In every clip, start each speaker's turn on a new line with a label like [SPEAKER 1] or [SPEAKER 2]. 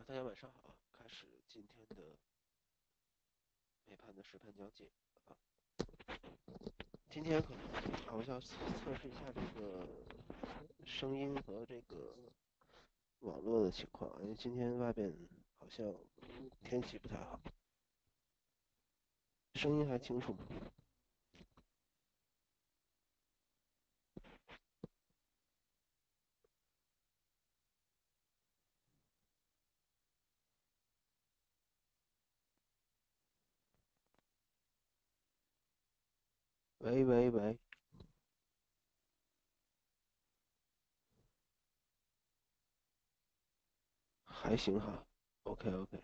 [SPEAKER 1] 大家晚上好，开始今天的美盘的实盘讲解啊。今天可能我想测试一下这个声音和这个网络的情况，因为今天外边好像天气不太好，声音还清楚吗？喂喂喂，还行哈，OK OK。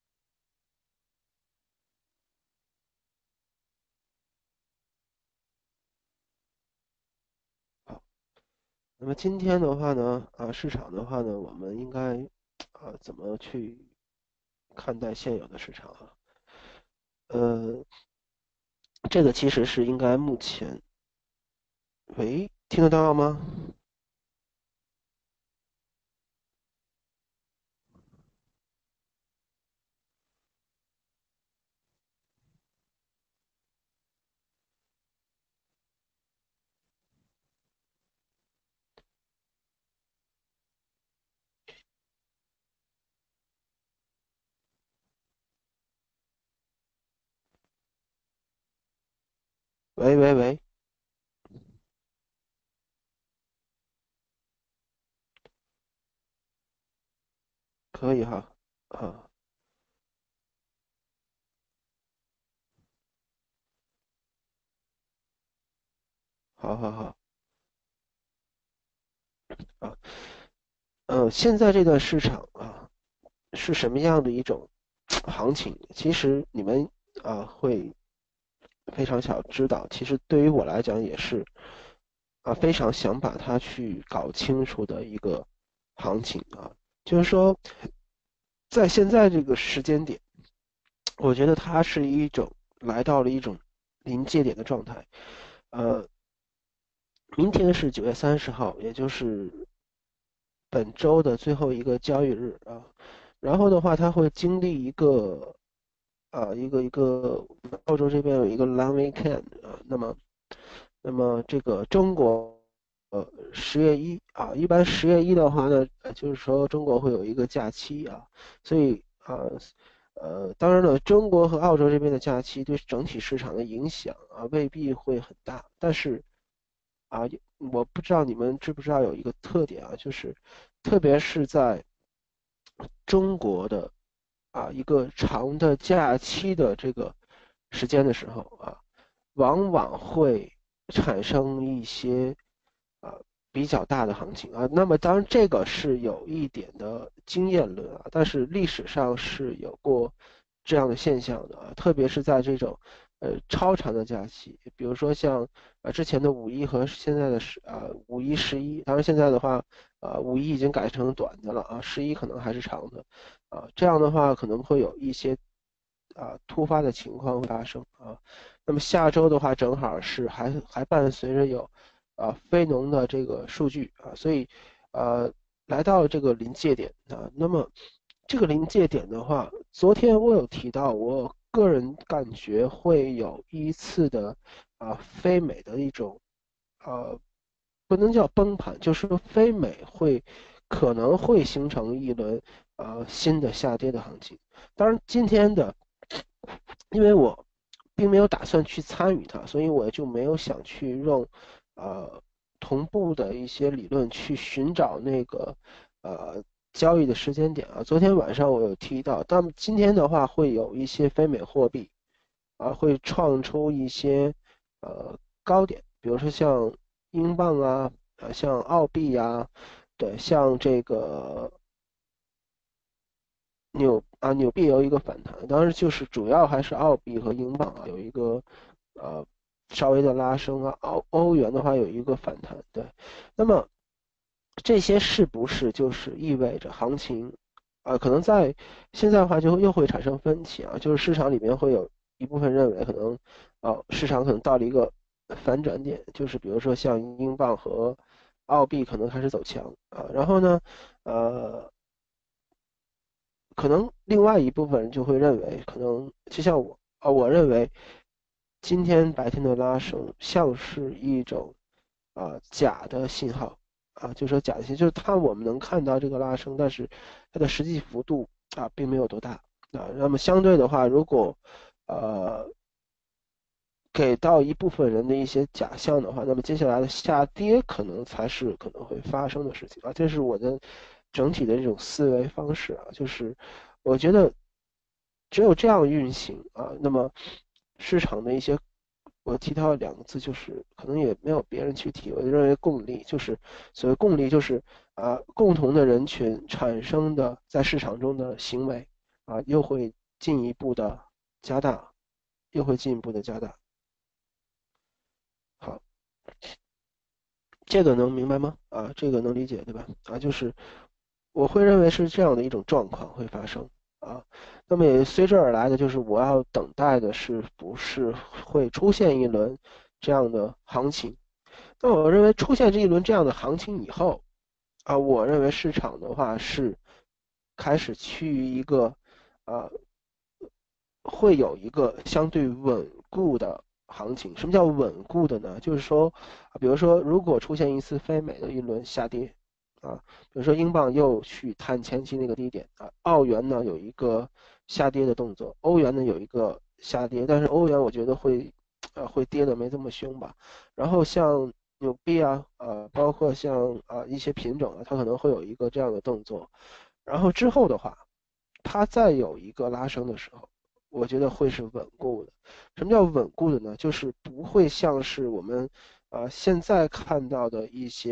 [SPEAKER 1] 好，那么今天的话呢，市场的话呢，我们应该怎么去看待现有的市场啊？呃，这个其实是应该目前，喂，听得到吗？喂喂喂，可以哈，啊，好好好，啊，现在这个市场是什么样的一种行情？其实你们会非常想知道，其实对于我来讲也是非常想把它去搞清楚的一个行情啊，就是说在现在这个时间点，我觉得它是一种来到了一种临界点的状态，呃，明天是9月30号，也就是本周的最后一个交易日啊。然后的话，它会经历一个澳洲这边有一个 long weekend 啊。那么这个中国10月1一般10月1的话呢，就是说中国会有一个假期啊，所以当然了，中国和澳洲这边的假期对整体市场的影响未必会很大，但是啊，我不知道你们知不知道有一个特点啊，就是特别是在中国的一个长的假期的这个时间的时候往往会产生一些啊比较大的行情啊。那么当然这个是有一点的经验论但是历史上是有过这样的现象的特别是在这种超长的假期，比如说像之前的五一和现在的五一11，当然现在的话五一已经改成短的了11可能还是长的这样的话可能会有一些突发的情况发生那么下周的话正好是还伴随着有非农的这个数据所以呃来到了这个临界点那么这个临界点的话，昨天我有提到，我个人感觉会有一次的非美的一种呃不能叫崩盘，就是说非美可能会形成一轮新的下跌的行情。当然，今天的因为我并没有打算去参与它，所以我就没有想去用同步的一些理论去寻找那个呃交易的时间点昨天晚上我有提到，但今天的话会有一些非美货币会创出一些高点，比如说像英镑像澳币对，像这个纽币有一个反弹，当然就是主要还是澳币和英镑有一个呃稍微的拉升欧元的话有一个反弹，对，那么这些是不是就是意味着行情可能在现在的话就又会产生分歧就是市场里面会有一部分认为可能市场可能到了一个反转点，就是比如说像英镑和澳币可能开始走强然后呢呃可能另外一部分人就会认为，可能就像我认为今天白天的拉升像是一种假的信号就说假的信号，就是我们能看到这个拉升，但是它的实际幅度并没有多大那么相对的话，如果给到一部分人的一些假象的话，那么接下来的下跌可能才是可能会发生的事情这是我的整体的这种思维方式就是我觉得只有这样运行那么市场的一些我提到两个字，就是可能也没有别人去提，我就认为共利，就是所谓共利，就是共同的人群产生的在市场中的行为又会进一步的加大，又会进一步的加大。好，这个能明白吗？这个能理解对吧？就是我会认为是这样的一种状况会发生那么也随之而来的就是我要等待的是不是会出现一轮这样的行情？那我认为出现这一轮这样的行情以后我认为市场的话是开始趋于一个呃会有一个相对稳固的行情。什么叫稳固的呢？就是说，比如说，如果出现一次非美的一轮下跌，比如说英镑又去探前期那个低点澳元呢有一个下跌的动作，欧元呢有一个下跌，但是欧元我觉得会跌的没这么凶吧。然后像纽币包括像一些品种它可能会有一个这样的动作，然后之后的话，它再有一个拉升的时候。我觉得会是稳固的。什么叫稳固的呢？就是不会像是我们现在看到的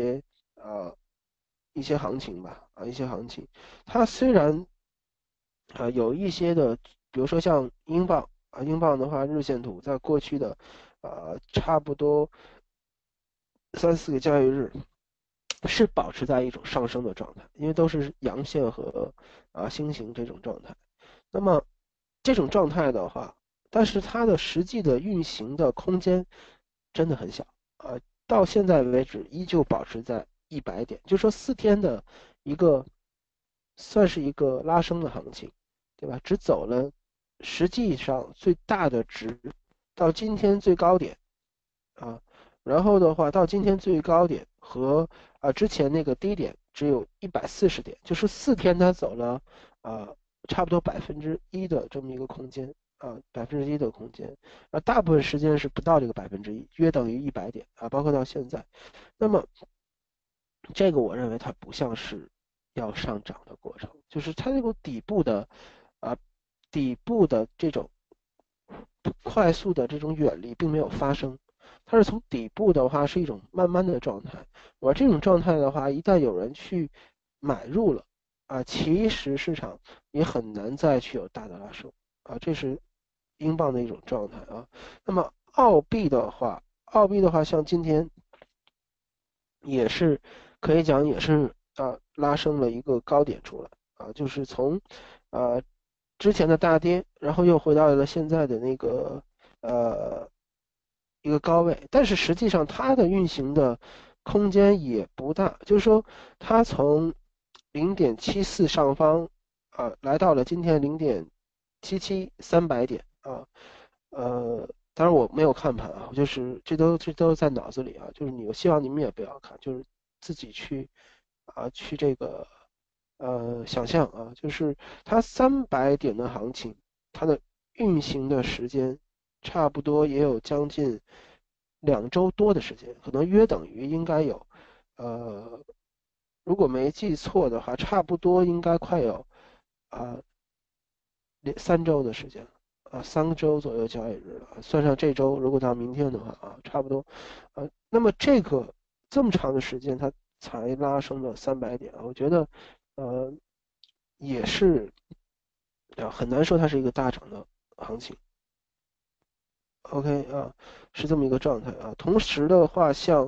[SPEAKER 1] 一些行情吧一些行情，它虽然有一些的，比如说像英镑英镑的话，日线图在过去的差不多3、4个交易日是保持在一种上升的状态，因为都是阳线和星形这种状态。那么这种状态的话，但是它的实际的运行的空间真的很小到现在为止依旧保持在100点，就说4天的一个算是一个拉升的行情，对吧？只走了实际上最大的值到今天最高点然后的话到今天最高点和之前那个低点只有140点，就是4天它走了差不多1%的这么一个空间1%的空间大部分时间是不到这个1%，约等于100点包括到现在。那么这个我认为它不像是要上涨的过程，就是它这个啊底部的这种快速的这种远离并没有发生，它是从底部的话是一种慢慢的状态。而这种状态的话，一旦有人去买入了其实市场也很难再去有大的拉升这是英镑的一种状态那么澳币的话，像今天也是可以讲也是拉升了一个高点出来就是从之前的大跌，然后又回到了现在的那个一个高位，但是实际上它的运行的空间也不大，就是说它从0.74上方来到了今天0.77，300点当然我没有看盘就是这都在脑子里就是我希望你们也不要看，就是自己去这个想象就是它300点的行情，它的运行的时间差不多也有将近2周多的时间，可能约等于应该有如果没记错的话，差不多应该快有啊3周的时间3周左右交易日了，算上这周，如果到明天的话差不多那么这么长的时间，它才拉升了300点我觉得也是很难说它是一个大涨的行情。OK 是这么一个状态同时的话，像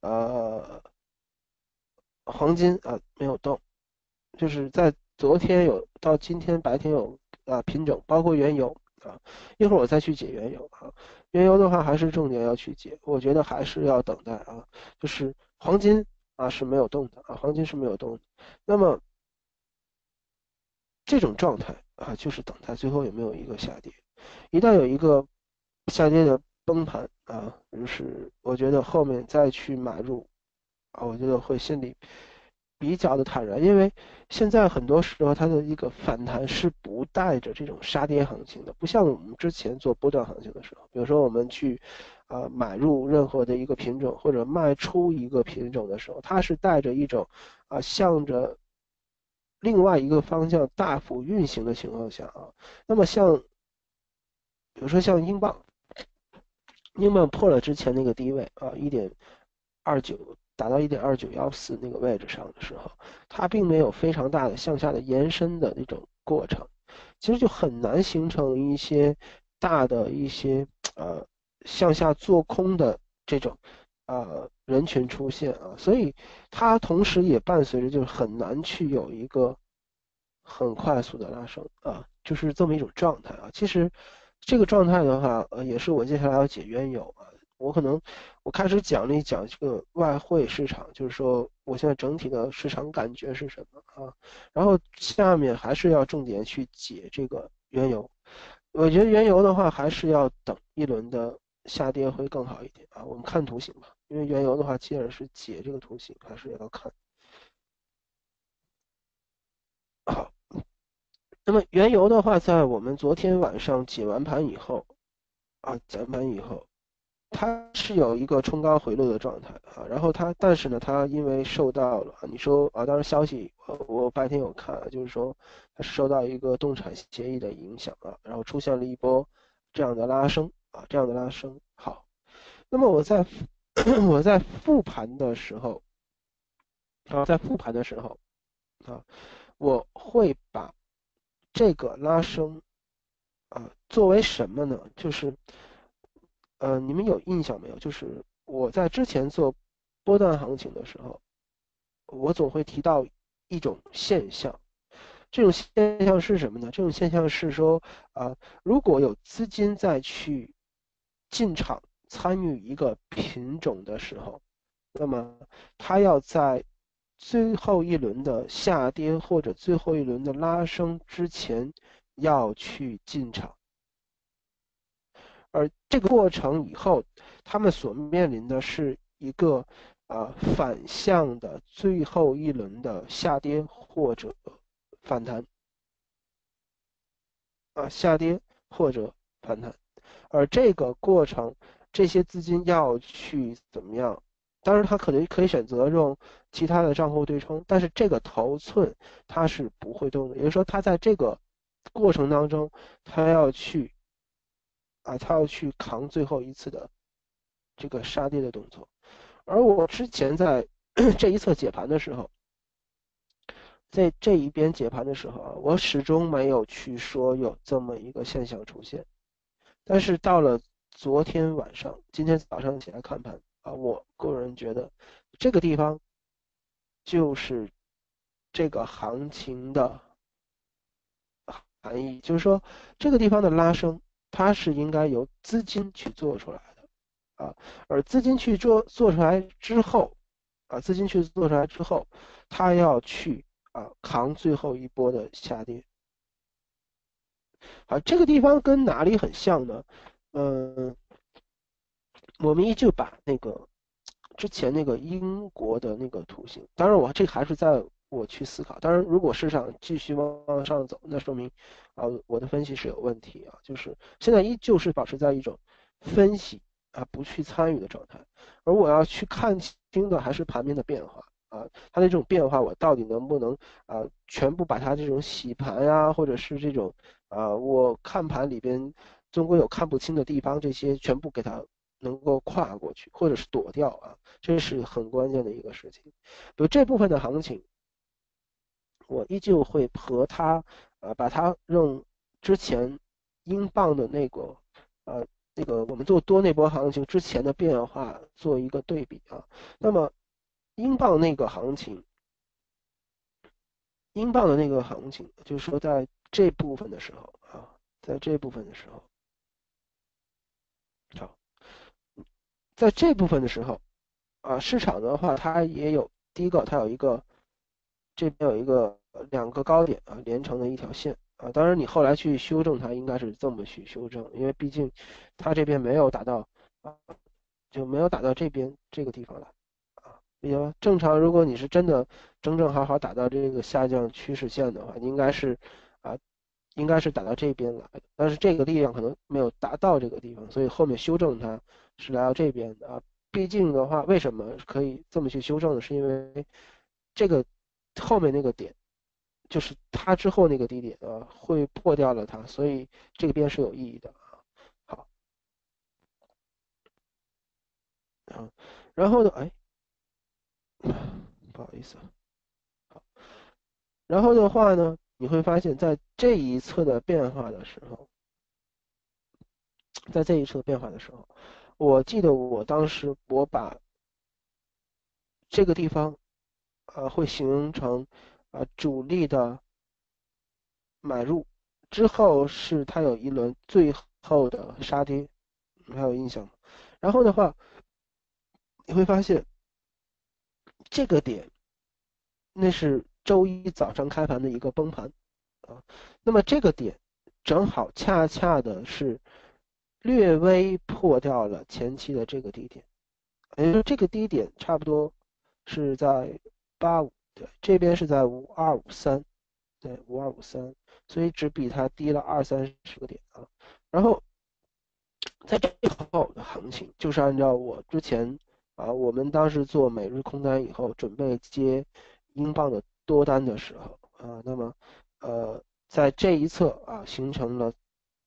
[SPEAKER 1] 黄金没有动，就是在昨天有到今天白天有品种，包括原油一会儿我再去解原油原油的话还是重点要去解，我觉得还是要等待就是黄金是没有动的黄金是没有动的。那么这种状态啊，就是等待最后有没有一个下跌。一旦有一个下跌的崩盘啊，就是我觉得后面再去买入啊，我觉得会心里比较的坦然，因为现在很多时候它的一个反弹是不带着这种杀跌行情的，不像我们之前做波段行情的时候，比如说我们去买入任何的一个品种或者卖出一个品种的时候，它是带着一种向着另外一个方向大幅运行的情况下啊，那么比如说像英镑。英镑破了之前那个低位啊，1.29达到1.2914那个位置上的时候，它并没有非常大的向下的延伸的那种过程，其实就很难形成一些大的一些向下做空的这种人群出现啊，所以它同时也伴随着就是很难去有一个很快速的拉升啊，就是这么一种状态啊。其实这个状态的话，也是我接下来要解原油啊。我开始讲了一讲这个外汇市场，就是说我现在整体的市场感觉是什么啊？然后下面还是要重点去解这个原油。我觉得原油的话，还是要等一轮的下跌会更好一点啊。我们看图形吧，因为原油的话，既然是解这个图形，还是要看。好，那么原油的话，在我们昨天晚上解完盘以后解完盘以后，它是有一个冲高回落的状态啊，然后但是呢，它因为受到了你说当然消息我白天有看，就是说它是受到一个动产协议的影响啊，然后出现了一波这样的拉升啊，这样的拉升。好，那么我在我在复盘的时候在复盘的时候啊，我会把这个拉升作为什么呢？就是你们有印象没有？就是我在之前做波段行情的时候，我总会提到一种现象。这种现象是什么呢？这种现象是说，如果有资金再去进场参与一个品种的时候，那么它要在最后一轮的下跌或者最后一轮的拉升之前要去进场。而这个过程以后，他们所面临的是一个反向的最后一轮的下跌或者反弹下跌或者反弹，而这个过程，这些资金要去怎么样？当然，他可能可以选择用其他的账户对冲，但是这个头寸它是不会动的，也就是说，它在这个过程当中，它要去他要去扛最后一次的这个杀跌的动作。而我之前在这一侧解盘的时候，在这一边解盘的时候我始终没有去说有这么一个现象出现。但是到了昨天晚上，今天早上起来看盘我个人觉得这个地方就是这个行情的含义，就是说这个地方的拉升，它是应该由资金去做出来的而资金去做出来之后资金去做出来之后，它要去扛最后一波的下跌。这个地方跟哪里很像呢？嗯，我们依旧把那个之前那个英国的那个图形，当然这还是在我去思考。当然，如果市场继续往上走，那说明我的分析是有问题就是现在依旧是保持在一种分析不去参与的状态，而我要去看清的还是盘面的变化它的这种变化，我到底能不能全部把它这种洗盘或者是这种我看盘里边终归有看不清的地方，这些全部给它能够跨过去，或者是躲掉这是很关键的一个事情。比如这部分的行情，我依旧会和它把它用之前英镑的那个我们做多那波行情之前的变化做一个对比那么英镑那个行情，英镑的那个行情，就是说在这部分的时候在这部分的时候，好，在这部分的时候市场的话，它也有第一个，它有一个这边有一个两个高点啊连成的一条线啊，当然你后来去修正它应该是这么去修正，因为毕竟它这边没有打到啊，就没有打到这边这个地方来啊，理解吧？正常如果你是真的正正好好打到这个下降趋势线的话，应该是啊应该是打到这边来的，但是这个力量可能没有达到这个地方，所以后面修正它是来到这边的啊。毕竟的话，为什么可以这么去修正呢？是因为这个后面那个点，就是它之后那个低点啊，会破掉了它，所以这边是有意义的啊。好，啊，然后呢，哎，不好意思，好，然后的话呢，你会发现在这一侧的变化的时候，在这一侧变化的时候，我记得我当时我把这个地方会形成主力的买入，之后是它有一轮最后的杀跌，你还有印象吗？然后的话，你会发现这个点那是周一早上开盘的一个崩盘啊，那么这个点正好恰恰的是略微破掉了前期的这个低点，也就是这个低点差不多是在85，对，这边是在5253，对，5253，所以只比它低了20-30个点啊。然后在这后的行情，就是按照我之前我们当时做每日空单以后，准备接英镑的多单的时候那么在这一侧形成了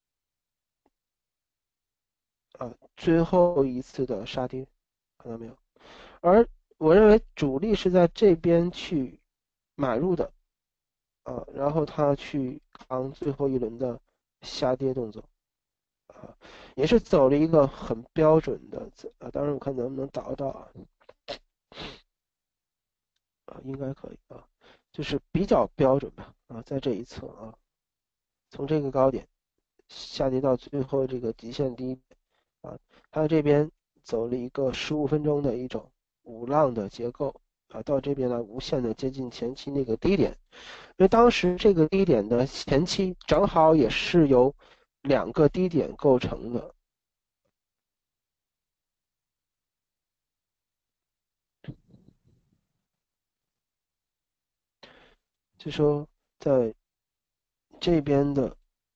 [SPEAKER 1] 最后一次的杀跌，看到没有？而我认为主力是在这边去买入的然后他去扛最后一轮的下跌动作也是走了一个很标准的当然我看能不能找得到应该可以就是比较标准吧在这一侧从这个高点下跌到最后这个极限低点它这边走了一个15分钟的一种五浪的结构到这边来无限的接近前期那个低点，因为当时这个低点的前期正好也是由两个低点构成的，就说在这边的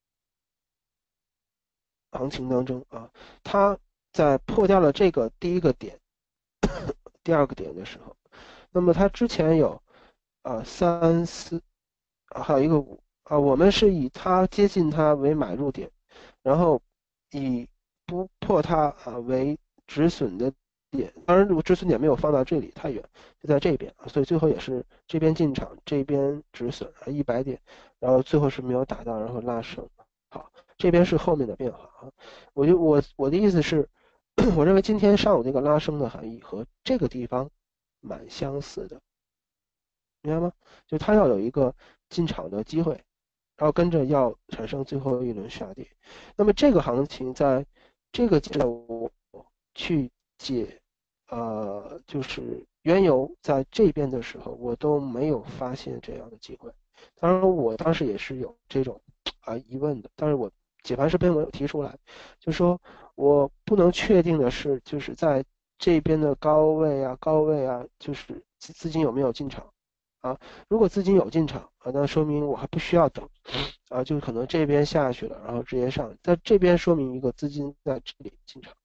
[SPEAKER 1] 行情当中它在破掉了这个第一个点、第二个点的时候，那么它之前有三四还有一个五我们是以它接近它为买入点，然后以不破它为止损的点，当然如果止损点没有放到这里太远，就在这边所以最后也是这边进场，这边止损100点，然后最后是没有打到，然后拉升。好，这边是后面的变化我的意思是，我认为今天上午这个拉升的含义和这个地方蛮相似的，明白吗？就它要有一个进场的机会，然后跟着要产生最后一轮下跌。那么这个行情在这个阶段我去解就是原油在这边的时候，我都没有发现这样的机会。当然，我当时也是有这种疑问的，但是我解盘视频我有提出来，就说我不能确定的是，就是在这边的高位就是资金有没有进场如果资金有进场那说明我还不需要等就可能这边下去了，然后直接上，在这边说明一个资金在这里进场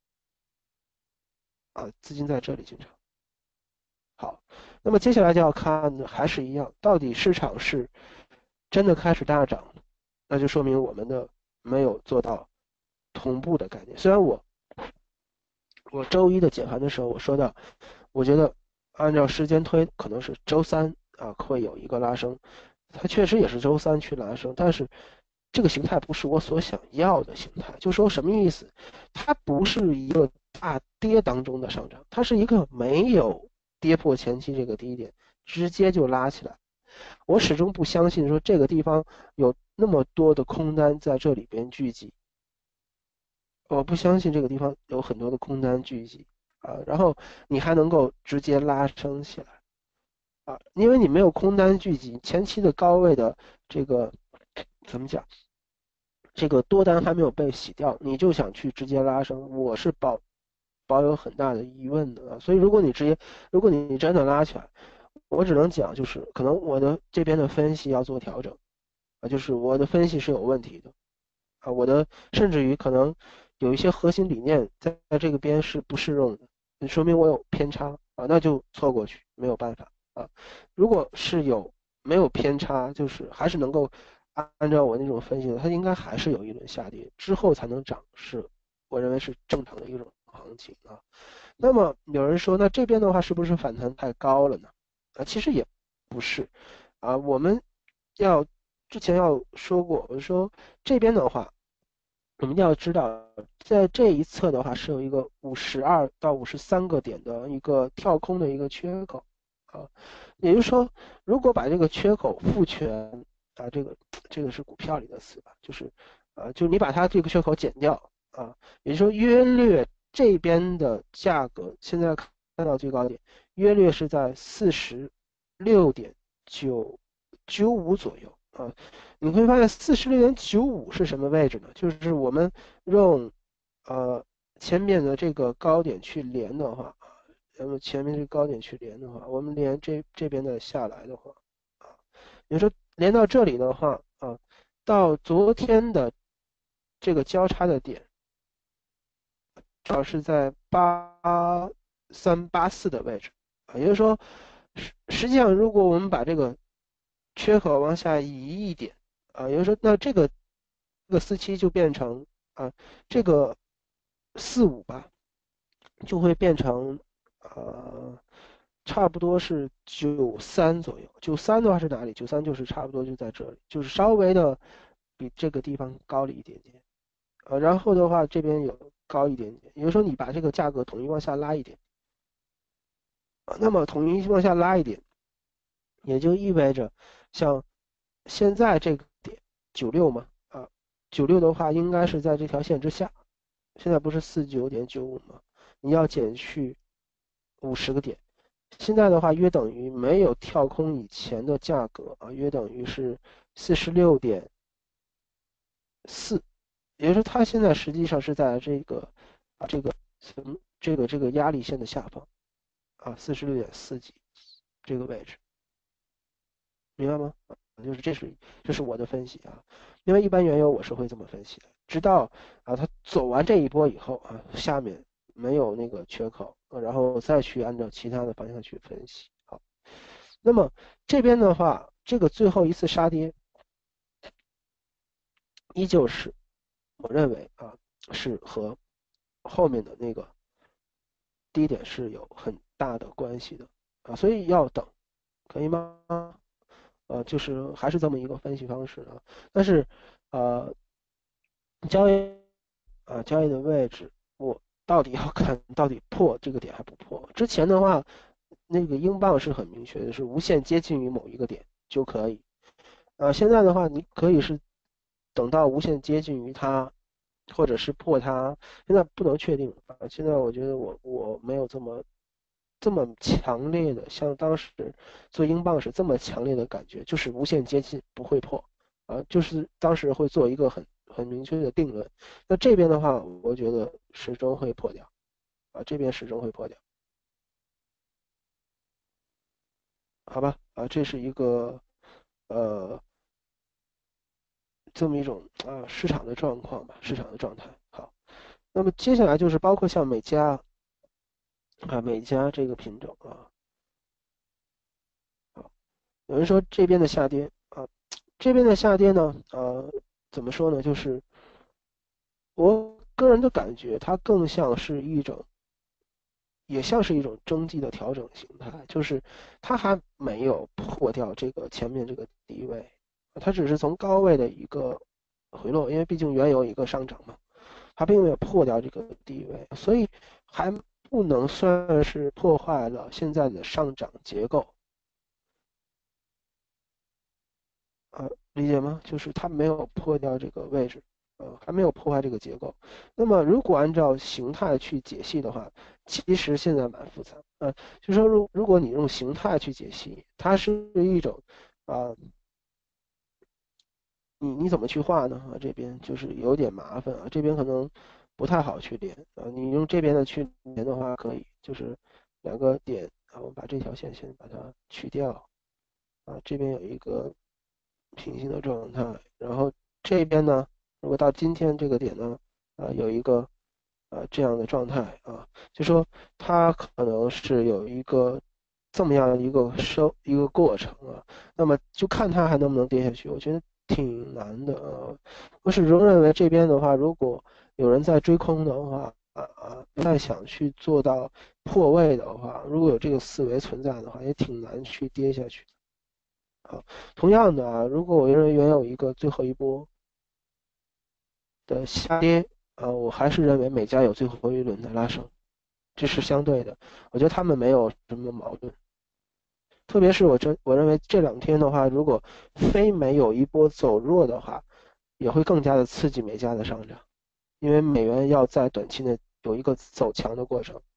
[SPEAKER 1] 资金在这里进场。好，那么接下来就要看还是一样，到底市场是真的开始大涨，那就说明我们的没有做到同步的概念。虽然我周一的解盘的时候我说到，我觉得按照时间推，可能是周三会有一个拉升，它确实也是周三去拉升，但是这个形态不是我所想要的形态。就说什么意思？它不是一个大跌当中的上涨，它是一个没有跌破前期这个低点，直接就拉起来。我始终不相信说这个地方有那么多的空单在这里边聚集，我不相信这个地方有很多的空单聚集然后你还能够直接拉升起来。 因为你没有空单聚集，前期的高位的这个怎么讲，这个多单还没有被洗掉，你就想去直接拉升，我是保有很大的疑问的啊。所以如果你真的拉起来，我只能讲就是可能我的这边的分析要做调整就是我的分析是有问题的我的甚至于可能有一些核心理念在这个边是不适用的，说明我有偏差那就错过去，没有办法如果是没有偏差，就是还是能够按照我那种分析的，它应该还是有一轮下跌之后才能涨，是我认为是正常的一种行情那么有人说，那这边的话是不是反弹太高了呢？其实也不是我们之前要说过，我说这边的话，我们要知道，在这一侧的话是有一个52到53个点的一个跳空的一个缺口也就是说，如果把这个缺口复权这个是股票里的词吧，就是就你把它这个缺口减掉也就是说约略这边的价格现在看到最高点约略是在46.995左右你会发现46.95是什么位置呢？就是我们用前面的这个高点去连的话前面这个高点去连的话，我们连这边的下来的话比如说连到这里的话到昨天的这个交叉的点正好是在8384的位置也就是说实际上如果我们把这个缺口往下移一点也就是说那这个47就变成这个45吧就会变成差不多是93左右。93的话是哪里？93就是差不多就在这里，就是稍微的比这个地方高了一点点。然后的话这边有高一点点，也就是说你把这个价格统一往下拉一点那么统一往下拉一点，也就意味着像现在这个点96嘛96的话应该是在这条线之下，现在不是49.95吗？你要减去50个点，现在的话约等于没有跳空以前的价格约等于是46.4，也就是说它现在实际上是在这个这个压力线的下方46.4几这个位置，明白吗？就是这是我的分析因为一般原油我是会这么分析的，直到它走完这一波以后下面没有那个缺口然后再去按照其他的方向去分析好。那么这边的话，这个最后一次杀跌，依旧是我认为是和后面的那个低点是有很大的关系的所以要等，可以吗？就是还是这么一个分析方式但是交易交易的位置，我到底要看到底破这个点还不破。之前的话，那个英镑是很明确的，是无限接近于某一个点就可以。现在的话，你可以是等到无限接近于它，或者是破它，现在不能确定现在我觉得我没有这么强烈的，像当时做英镑是这么强烈的感觉，就是无限接近不会破就是当时会做一个很明确的定论。那这边的话，我觉得始终会破掉这边始终会破掉，好吧这是一个呃这么一种市场的状况吧，市场的状态。好，那么接下来就是包括像美加美加这个品种好，有人说这边的下跌这边的下跌呢怎么说呢？就是我个人的感觉，它更像是一种，也像是一种征季的调整形态，就是它还没有破掉这个前面这个低位，它只是从高位的一个回落，因为毕竟原油一个上涨嘛，它并没有破掉这个低位，所以还不能算是破坏了现在的上涨结构理解吗？就是它没有破掉这个位置还没有破坏这个结构。那么如果按照形态去解析的话，其实现在蛮复杂。就说如果你用形态去解析，它是一种你怎么去画呢？这边就是有点麻烦啊，这边可能不太好去连啊。你用这边的去连的话可以，就是两个点啊，我把这条线先把它去掉啊，这边有一个平行的状态，然后这边呢，如果到今天这个点呢，有一个这样的状态啊，就说它可能是有一个这么样一个过程啊，那么就看它还能不能跌下去，我觉得挺难的啊。我始终认为这边的话，如果有人在追空的话，不太想去做到破位的话，如果有这个思维存在的话，也挺难去跌下去的啊。同样的啊，如果我认为原有一个最后一波的下跌我还是认为美加有最后一轮的拉升，这是相对的。我觉得他们没有什么矛盾，特别是我认为这两天的话，如果非美有一波走弱的话，也会更加的刺激美加的上涨，因为美元要在短期内有一个走强的过程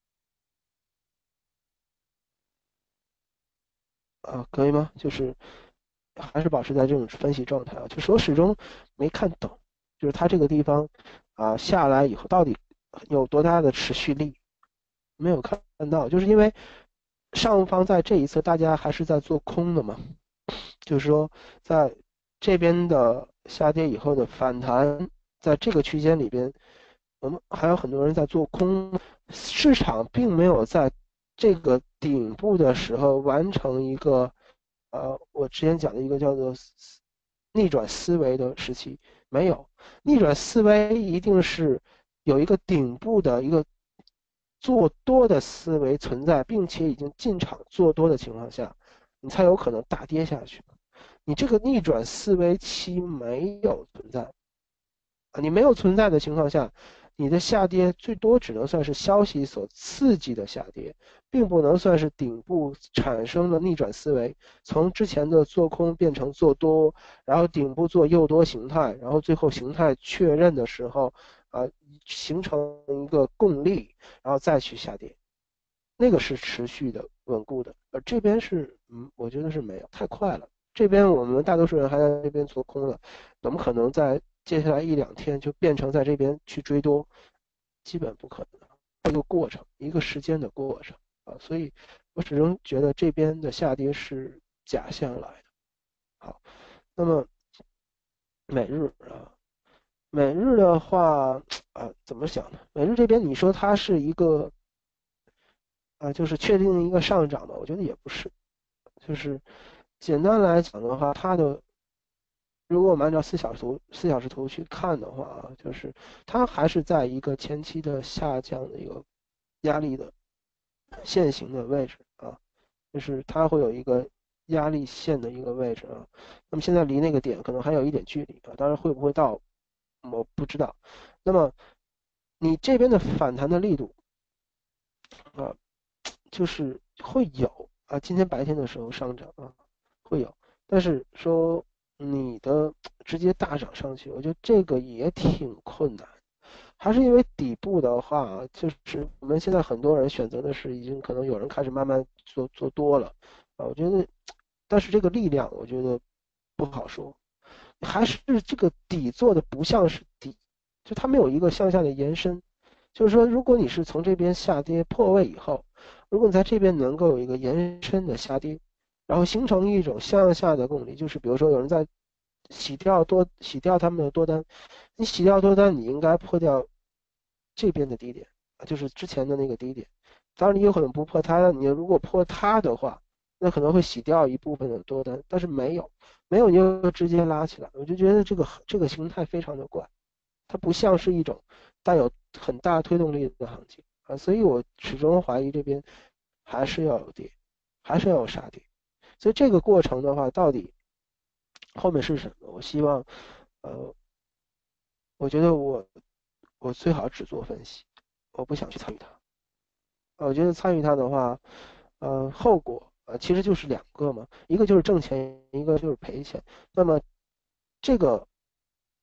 [SPEAKER 1] 可以吗？就是还是保持在这种分析状态啊，就是我始终没看懂，就是它这个地方下来以后到底有多大的持续力，没有看到，就是因为上方在这一侧大家还是在做空的嘛，就是说在这边的下跌以后的反弹，在这个区间里边，我们还有很多人在做空，市场并没有在这个顶部的时候完成一个我之前讲的一个叫做逆转思维的时期，没有。逆转思维一定是有一个顶部的一个做多的思维存在，并且已经进场做多的情况下，你才有可能大跌下去。你这个逆转思维期没有存在你没有存在的情况下，你的下跌最多只能算是消息所刺激的下跌，并不能算是顶部产生的逆转思维，从之前的做空变成做多，然后顶部做诱多形态，然后最后形态确认的时候形成一个共力，然后再去下跌，那个是持续的稳固的，而这边是我觉得是没有，太快了。这边我们大多数人还在这边做空了，怎么可能在接下来一两天就变成在这边去追多？基本不可能，一个过程，一个时间的过程所以我始终觉得这边的下跌是假象来的。好，那么美日美日的话怎么想呢？美日这边你说它是一个就是确定一个上涨嘛？我觉得也不是，就是简单来讲的话，它的如果我们按照四小时图去看的话就是它还是在一个前期的下降的一个压力的线型的位置就是它会有一个压力线的一个位置那么现在离那个点可能还有一点距离当然会不会到我不知道。那么你这边的反弹的力度啊，就是会有今天白天的时候上涨会有，但是说你的直接大涨上去，我觉得这个也挺困难。还是因为底部的话，就是我们现在很多人选择的是已经可能有人开始慢慢做多了我觉得，但是这个力量我觉得不好说，还是这个底做的不像是底，就它没有一个向下的延伸。就是说，如果你是从这边下跌破位以后，如果你在这边能够有一个延伸的下跌，然后形成一种向下的共理，就是比如说有人在洗掉他们的多单，你洗掉多单，你应该破掉这边的低点就是之前的那个低点。当然你有可能不破它，你如果破它的话，那可能会洗掉一部分的多单，但是没有你就直接拉起来，我就觉得这个形态非常的怪，它不像是一种带有很大推动力的行情所以我始终怀疑这边还是要有跌，还是要有杀跌。所以这个过程的话，到底后面是什么？我希望，呃，我觉得我最好只做分析，我不想去参与它。我觉得参与它的话，后果其实就是两个嘛，一个就是挣钱，一个就是赔钱。那么这个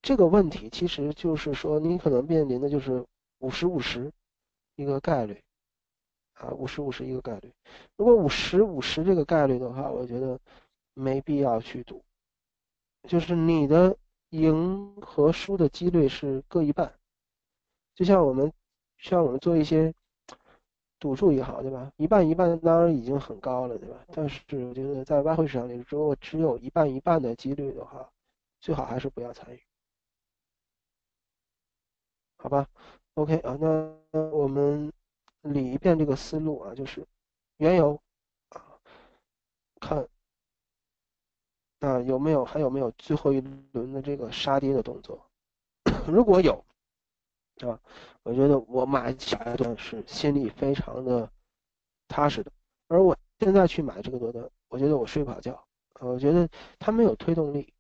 [SPEAKER 1] 这个问题其实就是说，你可能面临的就是50-50一个概率啊，50-50一个概率。如果50-50这个概率的话，我觉得没必要去赌，就是你的赢和输的几率是各一半。就像我们做一些赌注也好，对吧？一半一半当然已经很高了，对吧？但是我觉得在外汇市场里，如果只有一半一半的几率的话，最好还是不要参与，好吧？OK 啊，那我们理一遍这个思路啊，就是原油啊，看还有没有最后一轮的这个杀跌的动作，如果有啊，我觉得我买下一段是心里非常的踏实的。而我现在去买这个多单，我觉得我睡不好觉，我觉得它没有推动力，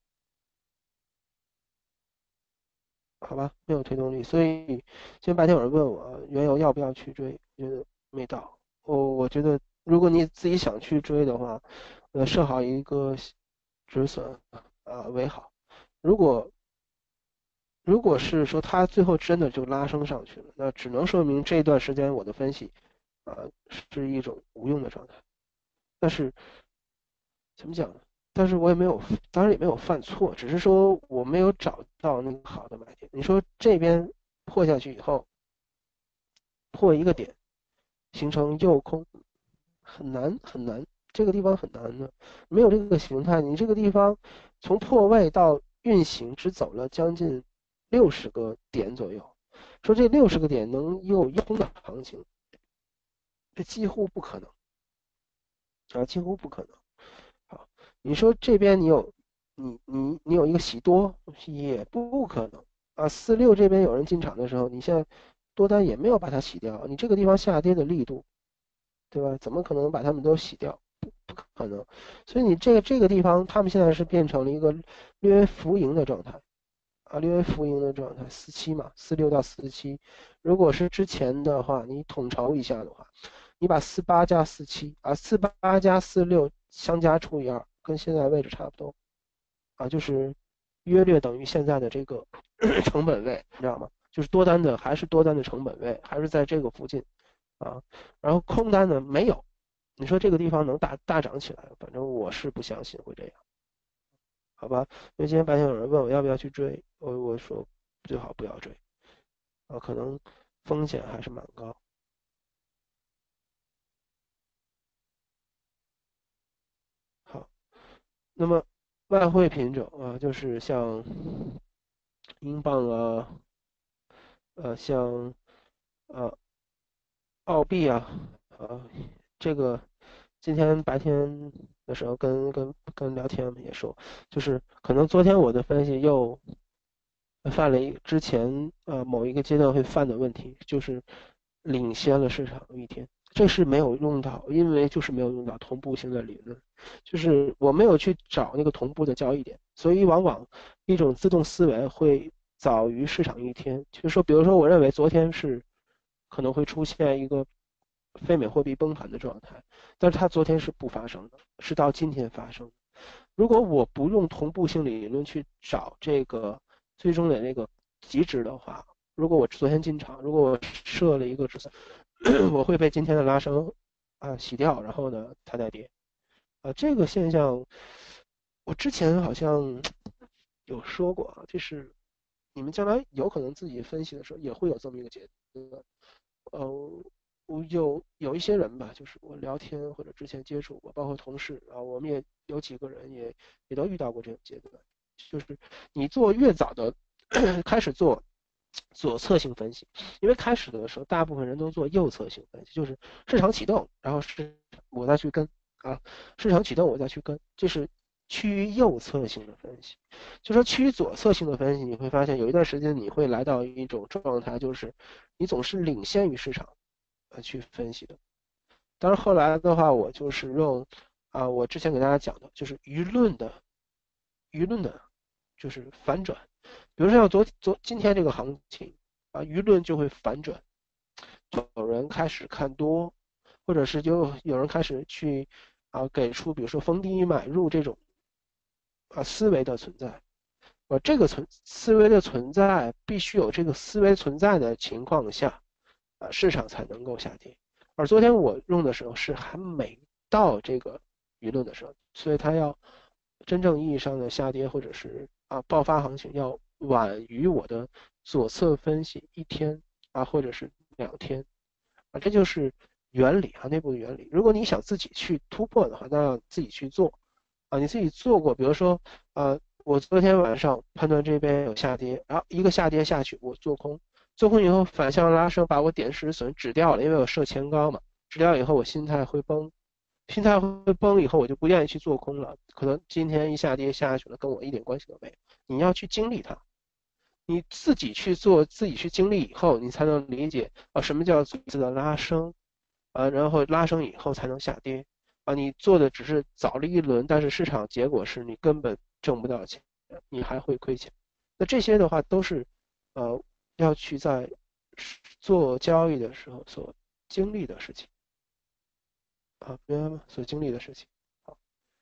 [SPEAKER 1] 好吧，没有推动力。所以今天白天有人问我原油要不要去追，我觉得没到。我觉得如果你自己想去追的话，设好一个止损为好。如果如果是说它最后真的就拉升上去了，那只能说明这一段时间我的分析啊是一种无用的状态。但是怎么讲呢？但是我也没有，当然也没有犯错，只是说我没有找到那个好的买点。你说这边破下去以后，破一个点，形成右空，很难很难，这个地方很难的，没有这个形态，你这个地方从破位到运行只走了将近60个点左右，说这60个点能有一空的行情，这几乎不可能啊，几乎不可能。好，你说这边你有一个喜多，也不可能啊。46这边有人进场的时候，你现在多单也没有把它洗掉，你这个地方下跌的力度，对吧？怎么可能把它们都洗掉？不可能。所以你这个地方，他们现在是变成了一个略微浮盈的状态啊，略微浮盈的状态。47嘛，46到47，如果是之前的话，你统筹一下的话，你把48加47啊，48加46相加除以2，跟现在位置差不多啊，就是约略等于现在的这个成本位，你知道吗？就是多单的还是多单的成本位，还是在这个附近啊。然后空单呢没有，你说这个地方能大涨起来，反正我是不相信会这样，好吧？因为今天白天有人问我要不要去追，我说最好不要追啊，可能风险还是蛮高。好，那么外汇品种啊，就是像英镑啊，像呃澳币啊，这个今天白天的时候跟聊天也说，就是可能昨天我的分析又犯了之前某一个阶段会犯的问题，就是领先了市场一天，这是没有用到，因为就是没有用到同步性的理论，就是我没有去找那个同步的交易点，所以往往一种自动思维会早于市场一天，就是说，比如说我认为昨天是可能会出现一个非美货币崩盘的状态，但是它昨天是不发生的，是到今天发生的。如果我不用同步性理论去找这个最终的那个极值的话，如果我昨天进场，如果我设了一个止损，我会被今天的拉升洗掉，然后呢它再跌这个现象我之前好像有说过就是你们将来有可能自己分析的时候也会有这么一个阶段，我有一些人吧，就是我聊天或者之前接触过，包括同事我们也有几个人也都遇到过这种阶段，就是你做越早的开始做左侧性分析，因为开始的时候大部分人都做右侧性分析，就是市场启动，然后我再去跟市场启动我再去跟，这是趋于右侧性的分析。就说趋于左侧性的分析，你会发现有一段时间你会来到一种状态，就是你总是领先于市场去分析的。但是后来的话，我就是用我之前给大家讲的，就是舆论的，就是反转。比如说像今天这个行情舆论就会反转，有人开始看多，或者是就有人开始去给出比如说逢低买入这种思维的存在。 这个思维的存在必须有这个思维存在的情况下，市场才能够下跌。而昨天我用的时候是还没到这个舆论的时候，所以它要真正意义上的下跌或者是爆发行情要晚于我的左侧分析1天或者是2天这就是原理内部的原理。如果你想自己去突破的话，那要自己去做你自己做过，比如说我昨天晚上判断这边有下跌，然后一个下跌下去，我做空，做空以后反向拉升，把我点止损止掉了，因为我设前高嘛，止掉以后我心态会崩，心态会崩以后我就不愿意去做空了，可能今天一下跌下去了，跟我一点关系都没有。你要去经历它，你自己去做，自己去经历以后，你才能理解什么叫左侧的拉升然后拉升以后才能下跌你做的只是早了一轮，但是市场结果是你根本挣不到钱，你还会亏钱。那这些的话都是要去在做交易的时候所经历的事情明白吗？所经历的事情。好，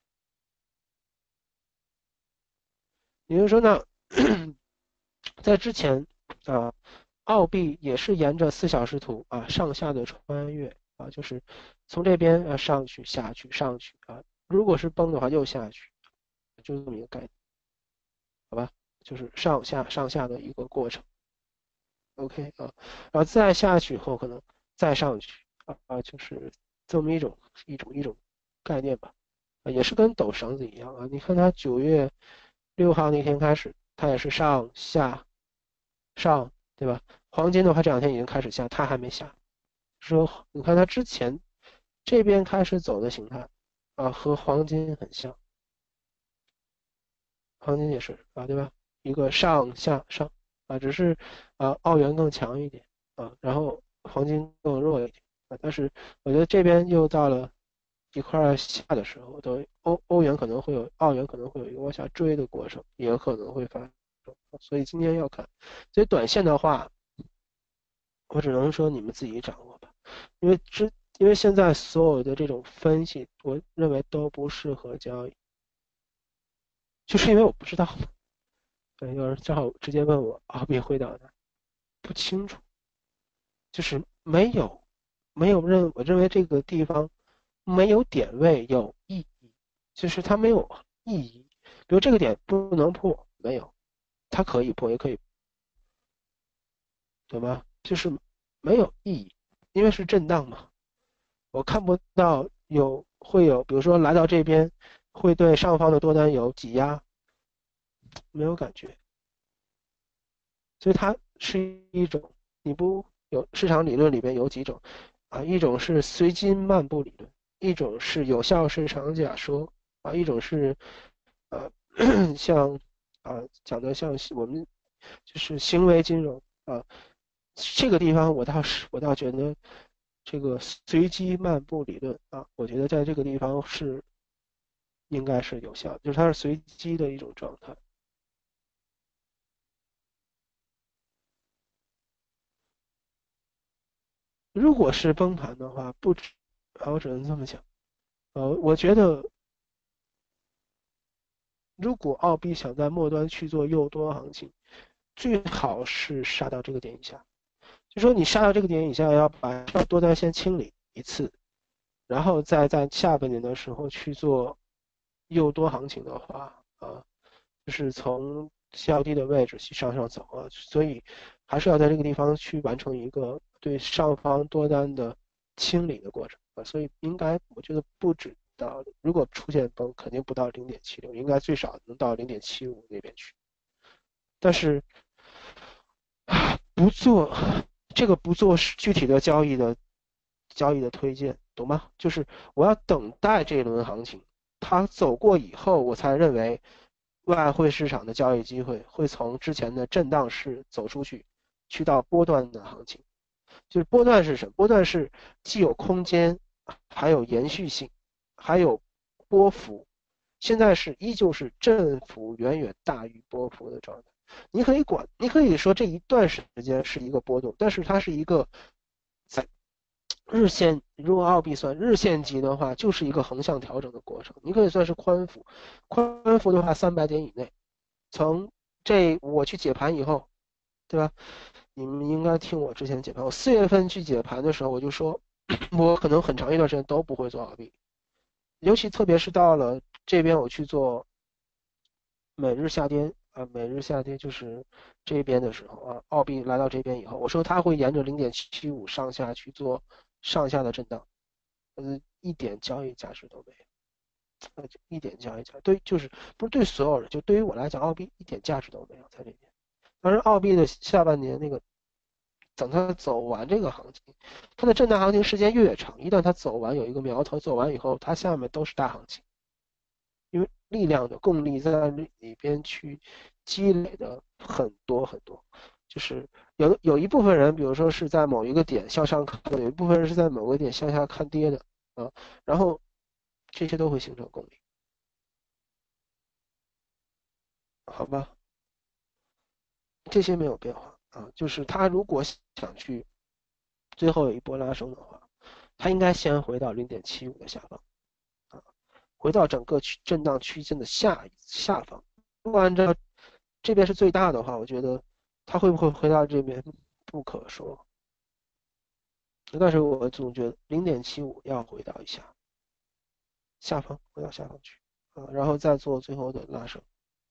[SPEAKER 1] 也就是说呢，在之前澳币也是沿着4小时图上下的穿越就是从这边上去下去上去如果是崩的话又下去，就这么一个概念，好吧？就是上下的一个过程。OK 然后再下去以后可能再上去就是这么一种概念吧也是跟抖绳子一样你看它9月6号那天开始，它也是上下上，对吧？黄金的话这2天已经开始下，它还没下。说你看它之前这边开始走的形态和黄金很像，黄金也是对吧？一个上下上只是澳元更强一点然后黄金更弱一点但是我觉得这边又到了一块下的时候，欧元可能会有，澳元可能会有一个往下追的过程，也可能会发生，所以今天要看。所以短线的话，我只能说你们自己掌握吧，因为现在所有的这种分析，我认为都不适合交易，就是因为我不知道嘛。对，有人正好直接问我币回档的，不清楚，就是我认为这个地方没有点位有意义，就是它没有意义。比如这个点不能破，没有，它可以破也可以，对吧？就是没有意义，因为是震荡嘛，我看不到会有，比如说来到这边会对上方的多单有挤压，没有感觉，所以它是一种你不有市场理论里边有几种一种是随机漫步理论，一种是有效市场假说一种是像讲的像我们就是行为金融这个地方我倒觉得这个随机漫步理论我觉得在这个地方应该是有效，就是它是随机的一种状态。如果是崩盘的话，不止我只能这么讲我觉得如果澳币想在末端去做诱多行情，最好是杀到这个点以下。就说你杀到这个点以下，要把多单先清理一次，然后再在下半年的时候去做诱多行情的话就是从较低的位置去上走所以还是要在这个地方去完成一个对上方多单的清理的过程所以应该我觉得不止到，如果出现崩，肯定不到0.76，应该最少能到0.75那边去。但是不做这个不做具体的交易的推荐，懂吗？就是我要等待这一轮行情，它走过以后，我才认为外汇市场的交易机会会从之前的震荡市走出去，去到波段的行情。就是波段是什么？波段是既有空间，还有延续性，还有波幅。现在依旧是振幅远远大于波幅的状态。你可以说这一段时间是一个波动，但是它是一个在日线，如果澳币算日线级的话，就是一个横向调整的过程。你可以算是宽幅，宽幅的话300点以内，从这我去解盘以后，对吧？你们应该听我之前解盘，我4月份去解盘的时候，我就说，我可能很长一段时间都不会做澳币，尤其特别是到了这边我去做每日下跌啊，每日下跌就是这边的时候啊，澳币来到这边以后，我说它会沿着0.75上下去做上下的震荡，一点交易价值都没有，一点交易价值，对，就是不是对所有人，就对于我来讲，澳币一点价值都没有在这边。当然，澳币的下半年那个，等它走完这个行情，它的震荡行情时间越长，一旦它走完有一个苗头，走完以后，它下面都是大行情。因为力量的共力在里边去积累的很多很多，就是有一部分人，比如说是在某一个点向上看的，有一部分人是在某个点向下看跌的啊，然后这些都会形成共力，好吧？这些没有变化啊，就是他如果想去最后有一波拉升的话，他应该先回到0.75的下方啊，回到整个震荡区间的下方。如果按照这边是最大的话，我觉得它会不会回到这边不可说。但是我总觉得0.75要回到一下下方，回到下方去啊，然后再做最后的拉升，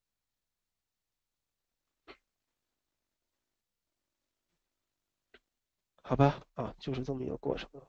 [SPEAKER 1] 好吧？啊，就是这么一个过程，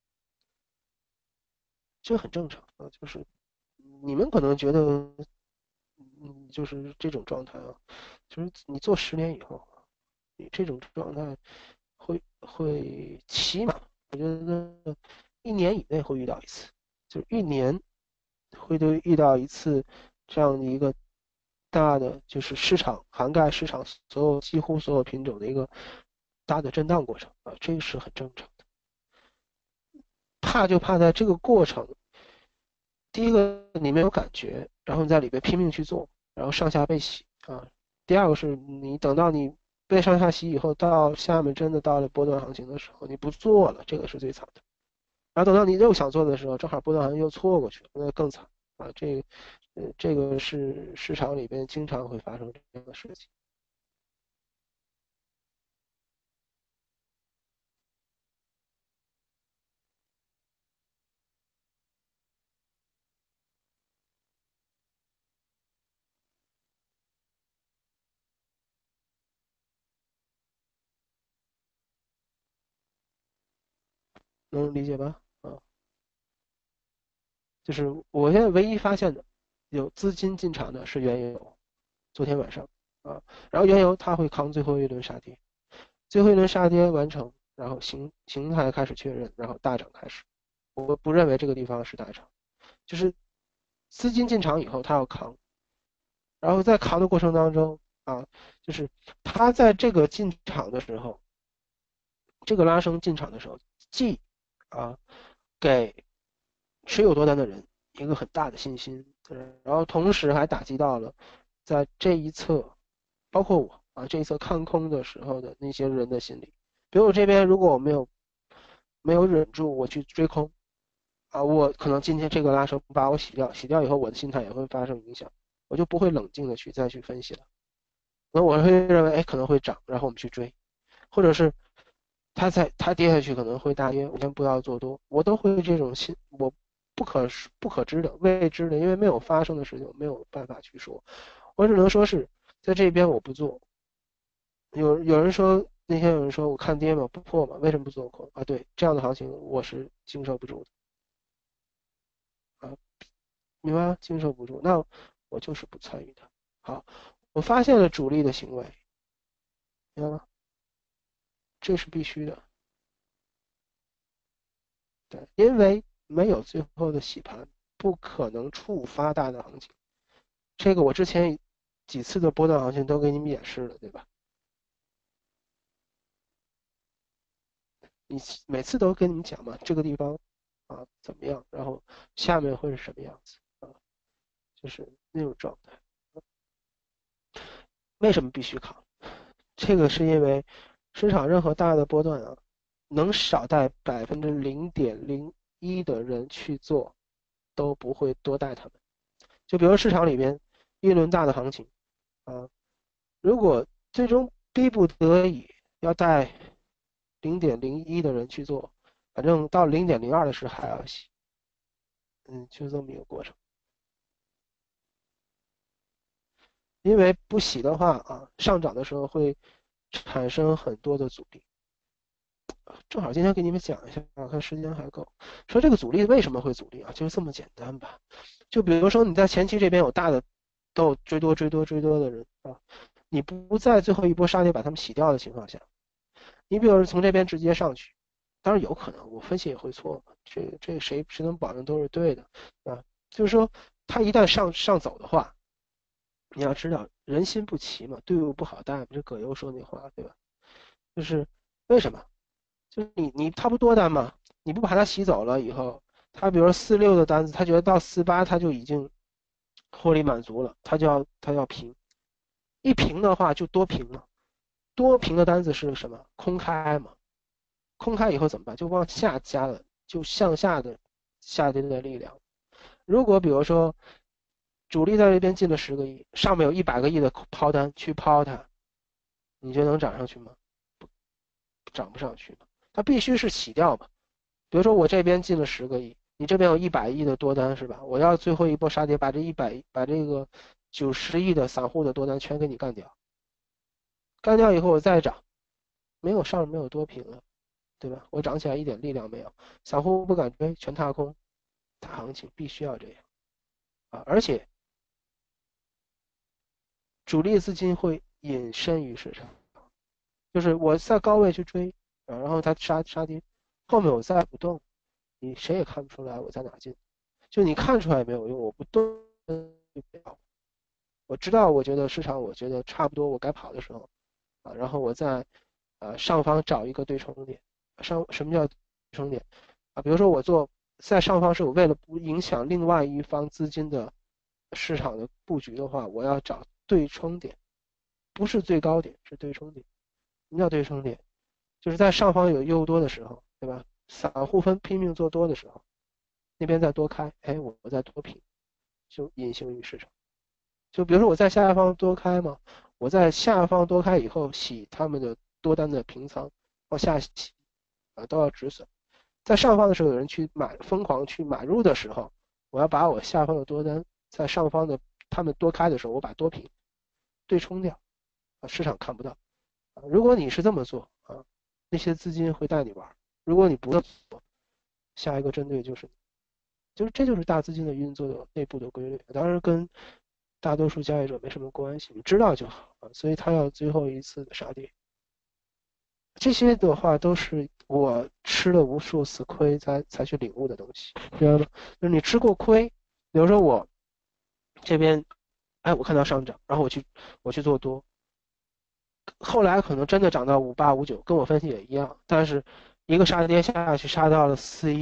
[SPEAKER 1] 这很正常啊。就是你们可能觉得，就是这种状态啊，就是你做10年以后，你这种状态会起码，我觉得1年以内会遇到一次，就是1年会遇到一次这样的一个大的，就是市场涵盖市场几乎所有品种的一个大的震荡过程啊，这个是很正常的。怕就怕在这个过程，第一个你没有感觉，然后你在里边拼命去做，然后上下被洗啊。第二个是你等到你被上下洗以后，到下面真的到了波段行情的时候，你不做了，这个是最惨的。然后等到你又想做的时候，正好波段行情又错过去了，那更惨啊！这个是市场里边经常会发生这样的事情。能理解吧？啊，就是我现在唯一发现的有资金进场的是原油，昨天晚上啊，然后原油它会扛最后一轮杀跌，最后一轮杀跌完成，然后形态开始确认，然后大涨开始。我不认为这个地方是大涨，就是资金进场以后它要扛，然后在扛的过程当中啊，就是它在这个进场的时候，这个拉升进场的时候，既啊给持有多单的人一个很大的信心，然后同时还打击到了在这一侧，包括我啊这一侧看空的时候的那些人的心理。比如我这边如果我没有忍住我去追空啊，我可能今天这个拉升把我洗掉，洗掉以后我的心态也会发生影响，我就不会冷静的再去分析了。那我会认为哎可能会涨，然后我们去追，或者是它跌下去可能会大跌，我先不要做多，我都会这种我不可知的未知的，因为没有发生的事情，没有办法去说，我只能说是在这边我不做。有人说那天有人说我看跌嘛不破嘛，为什么不做空啊？对，这样的行情我是经受不住的啊，明白吗？经受不住，那我就是不参与的。好，我发现了主力的行为，明白吗？这是必须的。对，因为没有最后的洗盘，不可能触发大的行情。这个我之前几次的波段行情都给你们演示了，对吧？你每次都跟你们讲嘛，这个地方啊怎么样，然后下面会是什么样子啊，就是那种状态。为什么必须扛？这个是因为市场任何大的波段啊，能少带0.01%的人去做，都不会多带他们。就比如市场里边一轮大的行情啊， 如果最终逼不得已要带0.01的人去做，反正到0.02的时候还要洗，就这么一个过程。因为不洗的话啊，上涨的时候会产生很多的阻力。正好今天给你们讲一下，看时间还够。说这个阻力为什么会阻力啊？就是这么简单吧。就比如说你在前期这边有大的都追多的人啊，你不在最后一波杀跌把他们洗掉的情况下，你比如说从这边直接上去，当然有可能我分析也会错嘛，这谁能保证都是对的啊？就是说他一旦上走的话，你要知道人心不齐嘛，队伍不好带嘛，这葛优说那话对吧？就是为什么？就是你他不多单嘛，你不把他洗走了以后，他比如说46的单子，他觉得到48他就已经获利满足了，他要平，一平的话就多平嘛，多平的单子是什么？空开嘛，空开以后怎么办？就往下加了，就向下的下跌的力量。如果比如说主力在这边进了10个亿，上面有100个亿的抛单去抛它，你觉得能涨上去吗？涨不上去嘛，它必须是洗掉嘛。比如说我这边进了10个亿，你这边有100亿的多单是吧？我要最后一波杀跌，把这个90亿的散户的多单全给你干掉，干掉以后我再涨，没有上没有多平了，对吧？我涨起来一点力量没有，散户不敢追，全踏空，大行情必须要这样啊！而且主力资金会隐身于市场，就是我在高位去追啊，然后它杀跌，后面我再不动，你谁也看不出来我在哪进，就你看出来也没有用，我不动就不要。我知道，我觉得市场，我觉得差不多，我该跑的时候啊，然后我在上方找一个对冲点。什么叫对冲点啊？比如说我做在上方是我为了不影响另外一方资金的市场的布局的话，我要找对冲点，不是最高点，是对冲点。什么叫对冲点？就是在上方有诱多的时候，对吧？散户拼命做多的时候，那边再多开，哎，我再多平，就隐形于市场。就比如说我在下方多开嘛，我在下方多开以后洗他们的多单的平仓，往下洗都要止损。在上方的时候有人去买，疯狂去买入的时候，我要把我下方的多单在上方的他们多开的时候，我把多平对冲掉，市场看不到。如果你是这么做啊，那些资金会带你玩；如果你不这么做，下一个针对就是这就是大资金的运作的内部的规律，当然跟大多数交易者没什么关系，你知道就好啊。所以他要最后一次的杀跌，这些的话都是我吃了无数次亏才去领悟的东西，知道吗？就是你吃过亏，比如说我这边，哎，我看到上涨，然后我去做多，后来可能真的涨到5859，跟我分析也一样，但是一个杀跌下去杀到了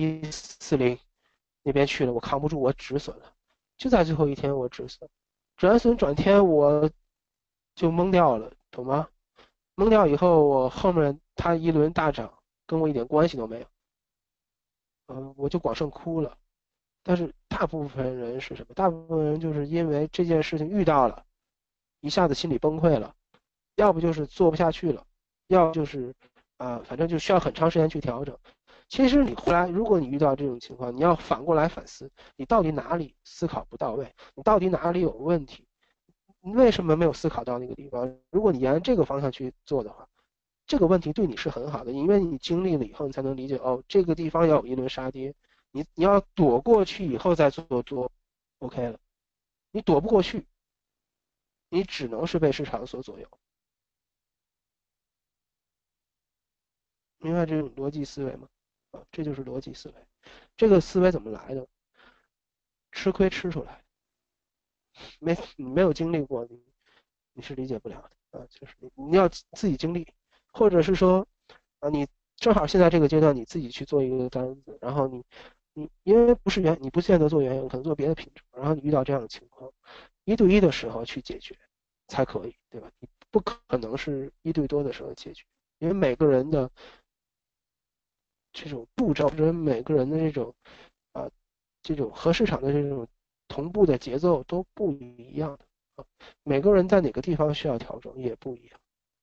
[SPEAKER 1] 4140那边去了，我扛不住，我止损了，就在最后一天我止损，止损转天我就懵掉了，懂吗？懵掉以后，我后面他一轮大涨，跟我一点关系都没有，我就光剩哭了。但是大部分人是什么？大部分人就是因为这件事情遇到了，一下子心理崩溃了，要不就是做不下去了，要不就是反正就需要很长时间去调整。其实你回来，如果你遇到这种情况，你要反过来反思，你到底哪里思考不到位，你到底哪里有问题，你为什么没有思考到那个地方？如果你沿这个方向去做的话，这个问题对你是很好的，因为你经历了以后，你才能理解哦，这个地方要有一轮杀跌，你要躲过去以后再做多，OK 了。你躲不过去，你只能是被市场所左右。明白这种逻辑思维吗？这就是逻辑思维。这个思维怎么来的？吃亏吃出来，你没有经历过，你是理解不了的就是你要自己经历，或者是说你正好现在这个阶段你自己去做一个单子，然后你因为不是你不见得做原油，可能做别的品种，然后你遇到这样的情况，一对一的时候去解决才可以，对吧？你不可能是一对多的时候解决，因为每个人的这种步骤，或者每个人的这种和市场的这种同步的节奏都不一样的每个人在哪个地方需要调整也不一样。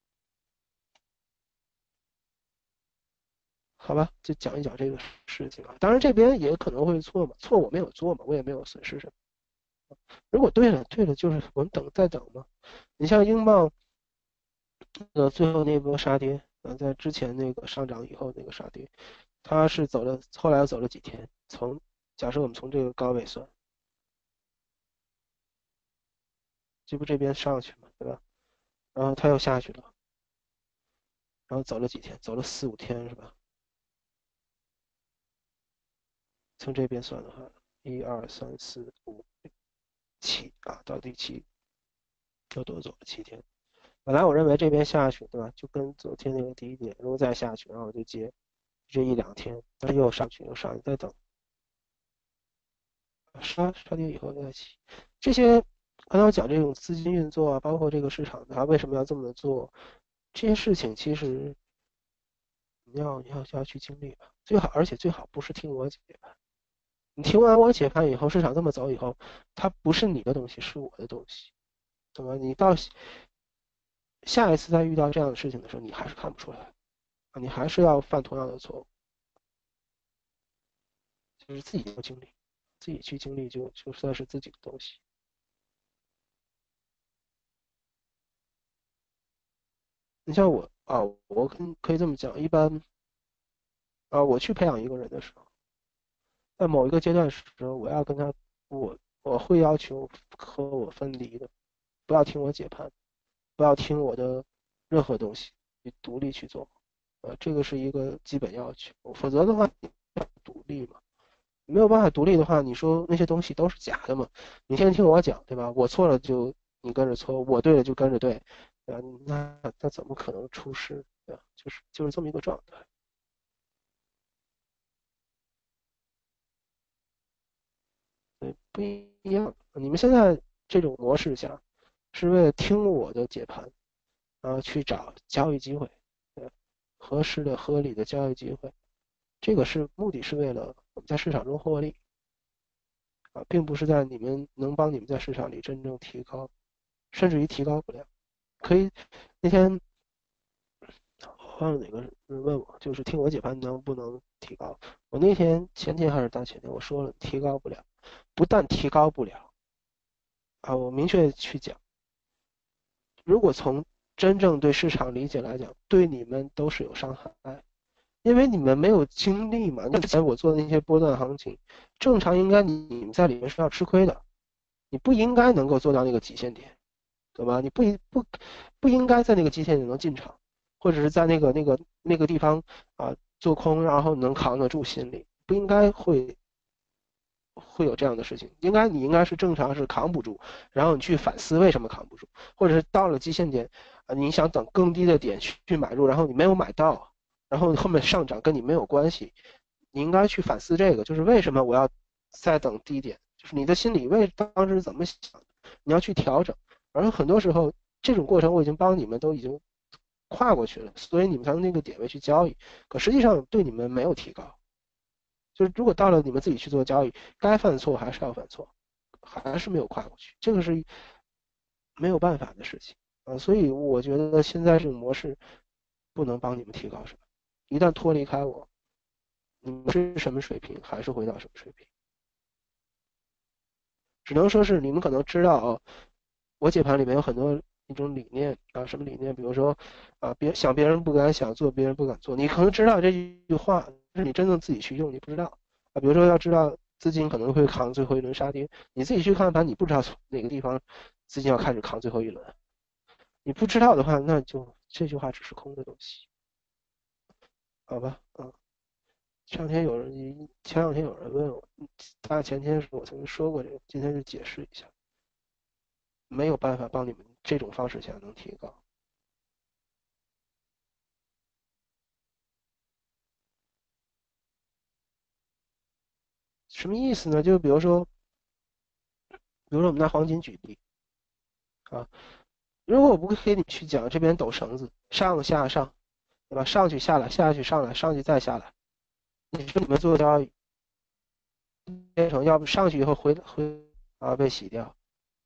[SPEAKER 1] 好吧，就讲一讲这个事情啊。当然这边也可能会错嘛，错我没有做嘛，我也没有损失什么。如果对了，就是我们再等嘛。你像英镑，最后那波杀跌，在之前那个上涨以后那个杀跌，它是走了，后来又走了几天。假设我们从这个高位算，这不这边上去嘛，对吧？然后它又下去了，然后走了几天，走了4、5天是吧？从这边算的话，1、2、3、4、5、7啊，到第7又多走了7天。本来我认为这边下去，对吧？就跟昨天那个低点，如果再下去，然后我就接这1、2天，但是又上去，再等杀跌以后再起。这些刚才我讲这种资金运作啊，包括这个市场它为什么要这么做，这些事情其实你要去经历吧，而且最好不是听我解盘。你听完我解盘以后，市场这么走以后，它不是你的东西，是我的东西，对吧？你到下一次再遇到这样的事情的时候，你还是看不出来啊，你还是要犯同样的错误，就是自己要经历，自己去经历就算是自己的东西。你像我啊，我可以这么讲，一般啊，我去培养一个人的时候，在某一个阶段时，我要跟他，我会要求和我分离的，不要听我解盘，不要听我的任何东西，你独立去做，这个是一个基本要求，否则的话，你要独立嘛，没有办法独立的话，你说那些东西都是假的嘛，你先听我讲，对吧？我错了就你跟着错，我对了就跟着对，对吧？那怎么可能出事，对吧？就是这么一个状态。不一样。你们现在这种模式下，是为了听我的解盘，然后去找交易机会，合适的、合理的交易机会。这个目的是为了我们在市场中获利啊，并不是能帮你们在市场里真正提高，甚至于提高不了。可以，那天忘了哪个人问我，就是听我解盘能不能提高？我那天前天还是大前天，我说了提高不了，不但提高不了啊，我明确去讲。如果从真正对市场理解来讲，对你们都是有伤害，因为你们没有经历嘛。之前我做的那些波段行情，正常应该你们在里面是要吃亏的，你不应该能够做到那个极限点，对吧？你不应该在那个极限点能进场，或者是在那个地方啊做空，然后能扛得住心理，不应该会有这样的事情，你应该是正常是扛不住，然后你去反思为什么扛不住，或者是到了极限点，你想等更低的点去买入，然后你没有买到，然后后面上涨跟你没有关系，你应该去反思这个，就是为什么我要再等低点，就是你的心理当时怎么想的，你要去调整，而很多时候这种过程我已经帮你们都已经跨过去了，所以你们才能那个点位去交易，可实际上对你们没有提高。就是如果到了你们自己去做交易，该犯错还是要犯错，还是没有跨过去，这个是没有办法的事情啊。所以我觉得现在这种模式不能帮你们提高什么，一旦脱离开我，你们是什么水平还是回到什么水平，只能说是你们可能知道啊，我解盘里面有很多一种理念啊，什么理念？比如说啊，别人不敢想，做别人不敢做，你可能知道这句话，但是你真正自己去用，你不知道啊。比如说要知道资金可能会扛最后一轮杀跌，你自己去看盘，你不知道从哪个地方资金要开始扛最后一轮，你不知道的话，那就这句话只是空的东西，好吧？嗯，前两天有人问我，大前天的时候我曾经说过这个，今天就解释一下，没有办法帮你们这种方式下能提高。什么意思呢？就比如说我们拿黄金举例啊，如果我不给你去讲这边抖绳子，上下上，对吧？上去下来，下去上来，上去再下来，你说你们做交易变成要不上去以后回啊被洗掉，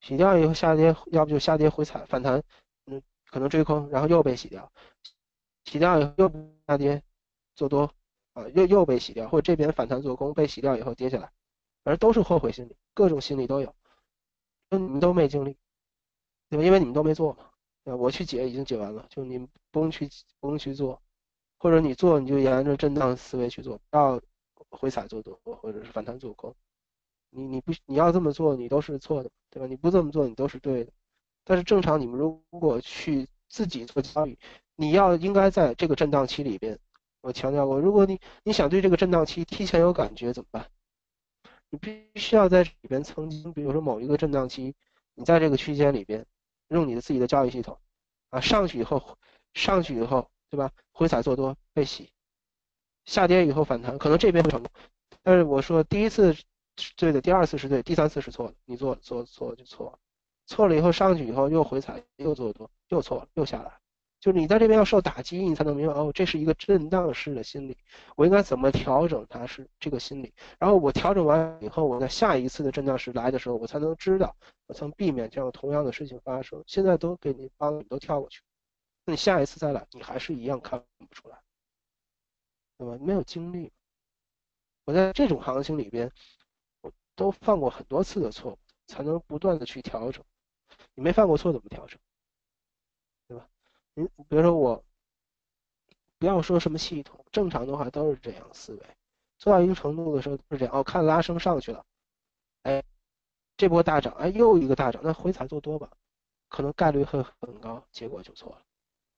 [SPEAKER 1] 洗掉以后下跌，要不就下跌回踩反弹，可能追空，然后又被洗掉，洗掉以后又下跌做多啊，又被洗掉，或者这边反弹做空被洗掉以后跌下来，反正都是后悔心理，各种心理都有，你们都没经历，对吧？因为你们都没做嘛，对吧？我去解已经解完了，就你不用去做，或者你做你就沿着震荡思维去做，不要回踩做多或者是反弹做空。你要这么做，你都是错的，对吧？你不这么做，你都是对的。但是正常你们如果去自己做交易，你应该在这个震荡期里边，我强调过，如果你想对这个震荡期提前有感觉怎么办？你必须要在里边曾经，比如说某一个震荡期，你在这个区间里边，用你的自己的交易系统，啊，上去以后，对吧？回踩做多被洗，下跌以后反弹，可能这边会成功，但是我说第一次是对的，第二次是对，第三次是错的，你做就错了，错了以后上去以后又回踩又做多，又错了，又下来，就是你在这边要受打击，你才能明白哦，这是一个震荡式的心理，我应该怎么调整它是这个心理，然后我调整完以后，我在下一次的震荡时来的时候，我才能知道，我才能避免这样同样的事情发生。现在都给你帮你都跳过去，那你下一次再来，你还是一样看不出来，对吧？没有经历，我在这种行情里边，我都犯过很多次的错误，才能不断的去调整。你没犯过错怎么调整，对吧？比如说我不要说什么系统，正常的话都是这样思维，做到一个程度的时候是这样。哦，看拉升上去了，哎，这波大涨，哎，又一个大涨，那回踩做多吧，可能概率会很高，结果就错了，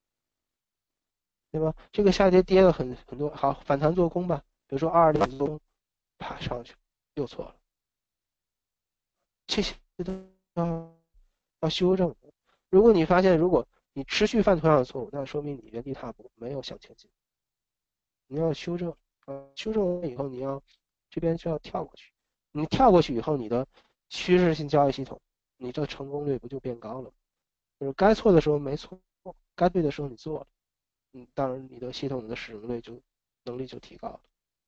[SPEAKER 1] 对吧？这个下跌跌了很多，好，反弹做空吧，比如说22点多，啪上去，又错了，这些都要修正。如果你发现，如果你持续犯同样的错误，那说明你原地踏步，没有向前进。你要修正，修正完以后，你要这边就要跳过去。你跳过去以后，你的趋势性交易系统，你的成功率不就变高了？就是该错的时候没错，该对的时候你做了，当然你的系统的使用率能力就提高了，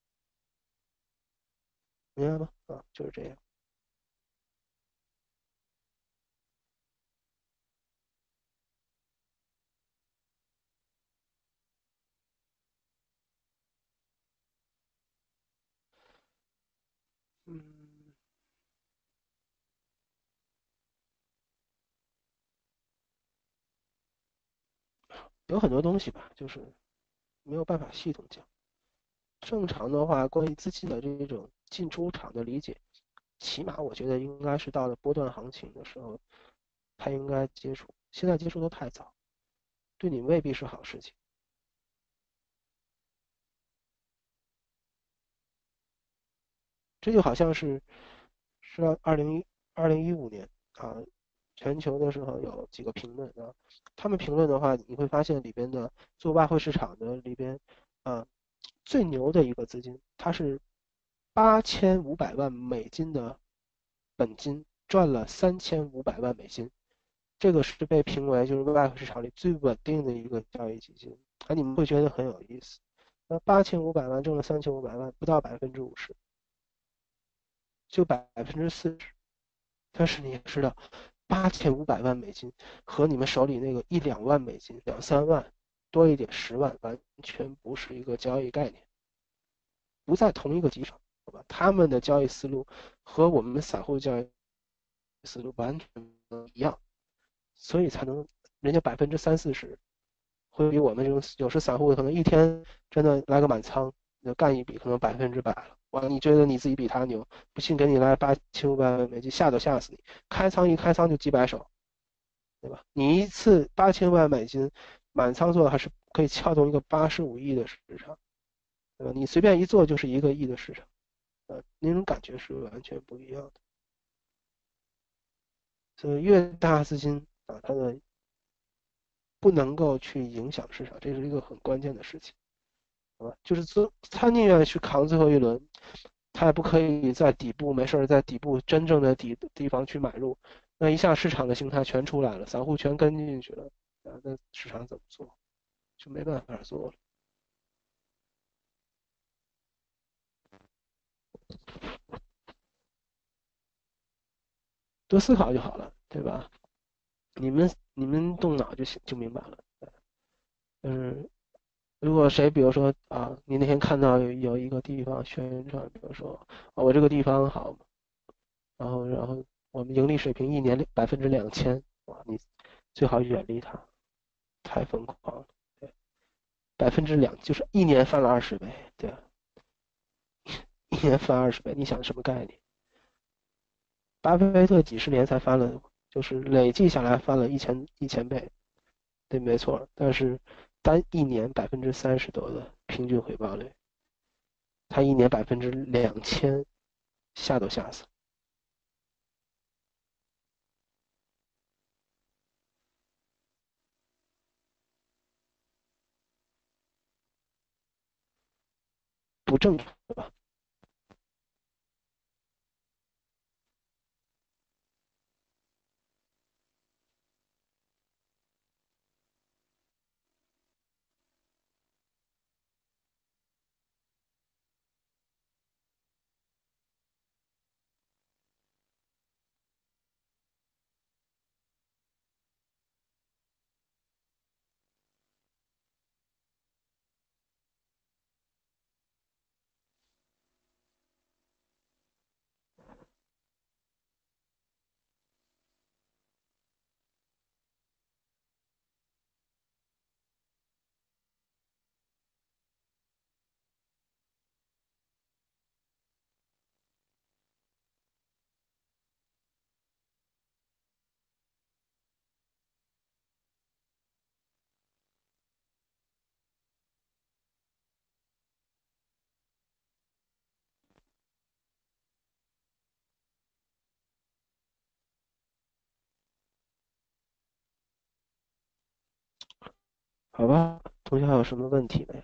[SPEAKER 1] 明白吗？啊，就是这样。嗯，有很多东西吧，就是没有办法系统讲。正常的话，关于资金的这种进出场的理解，起码我觉得应该是到了波段行情的时候，他应该接触。现在接触的太早，对你未必是好事情。这就好像是2015年啊，全球的时候有几个评论啊，他们评论的话，你会发现里边的做外汇市场的里边啊，最牛的一个资金，它是8500万美金的本金赚了3500万美金，这个是被评为就是外汇市场里最稳定的一个交易基金，啊，你们会觉得很有意思。那8500万挣了3500万，不到50%，就40%。但是你也知道，8500万美金和你们手里那个一两万美金、两三万多一点10万，完全不是一个交易概念，不在同一个级上，好吧？他们的交易思路和我们散户交易思路完全不一样，所以才能人家30%-40%会比我们这种有时散户可能一天真的来个满仓，就干一笔可能100%了。哇，你觉得你自己比他牛，不信给你来8500万美金，吓都吓死你！一开仓就几百手，对吧？你一次8000万美金满仓做，还是可以撬动一个85亿的市场，对吧？你随便一做就是1个亿的市场，那种感觉是完全不一样的。所以越大资金啊，它的不能够去影响市场，这是一个很关键的事情。好吧，就是他宁愿去扛最后一轮，他也不可以在底部没事在底部真正的地方去买入，那一下市场的形态全出来了，散户全跟进去了，那市场怎么做？就没办法做了，多思考就好了。 对吧？你们动脑就明白了。嗯，如果谁比如说啊，你那天看到有一个地方宣传，比如说啊我这个地方好，然后我们盈利水平一年2000%，哇，你最好远离它，太疯狂了。对，2%就是一年翻了20倍，对啊，一年翻20倍，你想什么概念？巴菲特几十年才翻了，就是累计下来翻了一千倍，对，没错。但是单一年30%多的平均回报率，他一年2000%，吓都吓死。不正常，对吧？好吧，同学还有什么问题没有？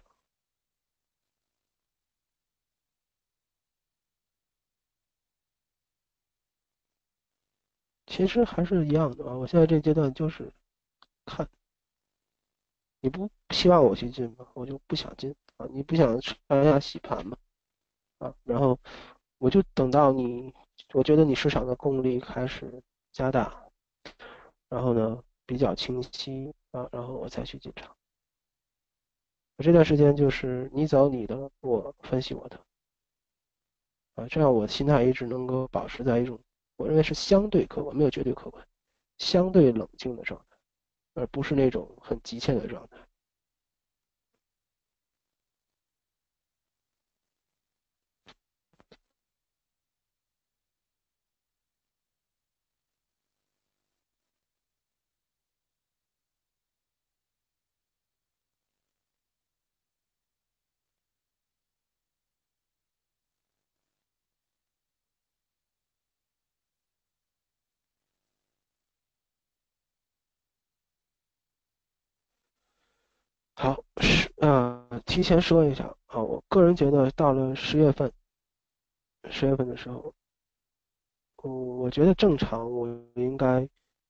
[SPEAKER 1] 其实还是一样的啊。我现在这阶段就是看你不希望我去进吗？我就不想进啊。你不想刷牙洗盘嘛？啊，然后我就等到你，我觉得你市场的功力开始加大，然后呢比较清晰啊，然后我再去进场。我这段时间就是你走你的，我分析我的啊，这样我心态一直能够保持在一种我认为是相对客观，没有绝对客观，相对冷静的状态，而不是那种很急切的状态。好，提前说一下啊，我个人觉得到了十月份的时候，我觉得正常，我应该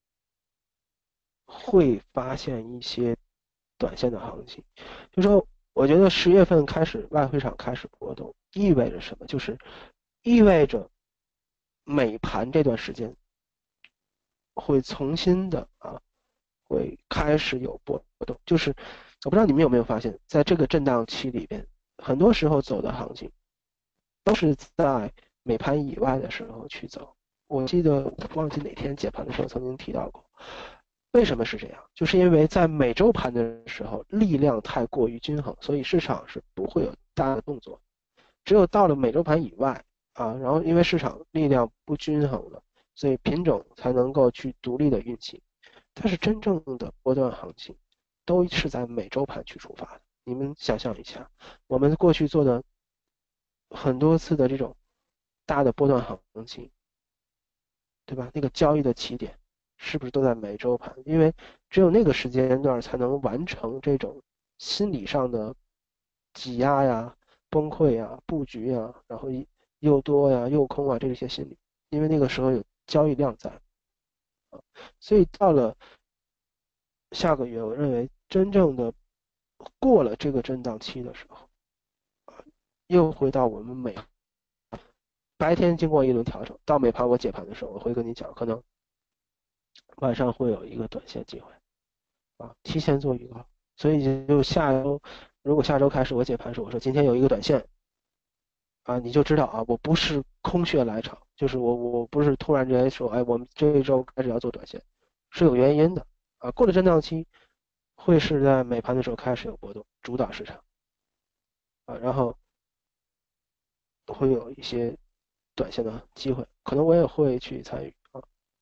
[SPEAKER 1] 会发现一些短线的行情。就说我觉得10月份开始外汇场开始波动，意味着什么？就是意味着美盘这段时间会重新的会开始有波动。就是我不知道你们有没有发现，在这个震荡期里边，很多时候走的行情都是在美盘以外的时候去走。我记得我忘记哪天解盘的时候曾经提到过，为什么是这样？就是因为在美洲盘的时候力量太过于均衡，所以市场是不会有大的动作。只有到了美洲盘以外然后因为市场力量不均衡了，所以品种才能够去独立的运行。但是真正的波段行情都是在美洲盘去出发的。你们想象一下，我们过去做的很多次的这种大的波段行情，对吧？那个交易的起点是不是都在美洲盘？因为只有那个时间段才能完成这种心理上的挤压呀、崩溃呀、布局呀，然后又多呀、又空啊这些心理，因为那个时候有交易量在，所以到了下个月，我认为真正的过了这个震荡期的时候，又回到我们白天经过一轮调整，到美盘我解盘的时候，我会跟你讲，可能晚上会有一个短线机会啊，提前做预告。所以就下周，如果下周开始我解盘时，我说今天有一个短线啊，你就知道啊，我不是空穴来潮，就是我不是突然之间说，哎，我们这一周开始要做短线，是有原因的啊。过了震荡期，会是在美盘的时候开始有波动，主导市场啊，然后会有一些短线的机会，可能我也会去参与啊，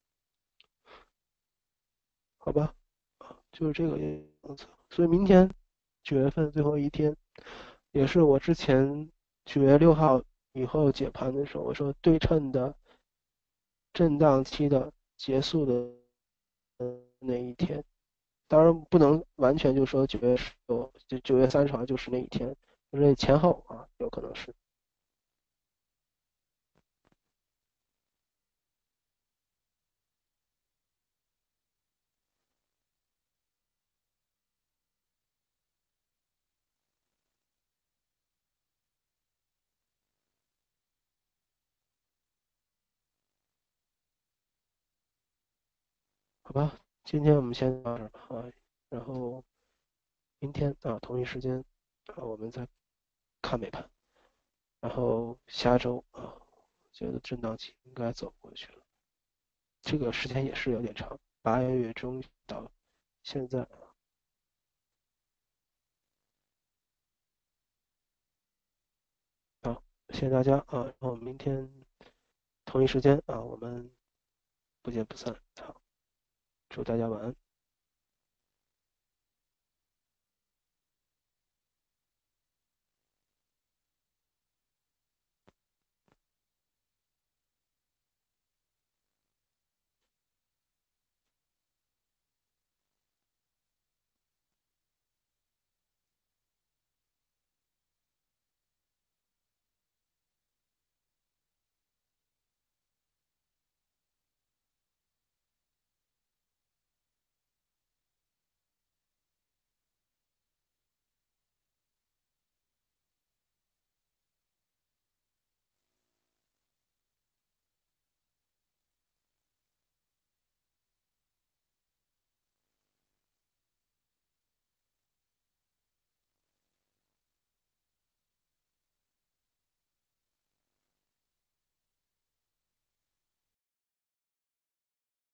[SPEAKER 1] 好吧，就是这个样子。所以明天9月份最后一天，也是我之前9月6号以后解盘的时候，我说对称的震荡期的结束的那一天，当然不能完全就说9月19就9月30号就是那一天，就是前后啊，有可能是。好吧，今天我们先到这儿吧啊，然后明天啊同一时间啊我们再看美盘，然后下周啊，觉得震荡期应该走过去了，这个时间也是有点长，8月中到现在。好，谢谢大家啊，然后明天同一时间啊我们不见不散。好，祝大家晚安。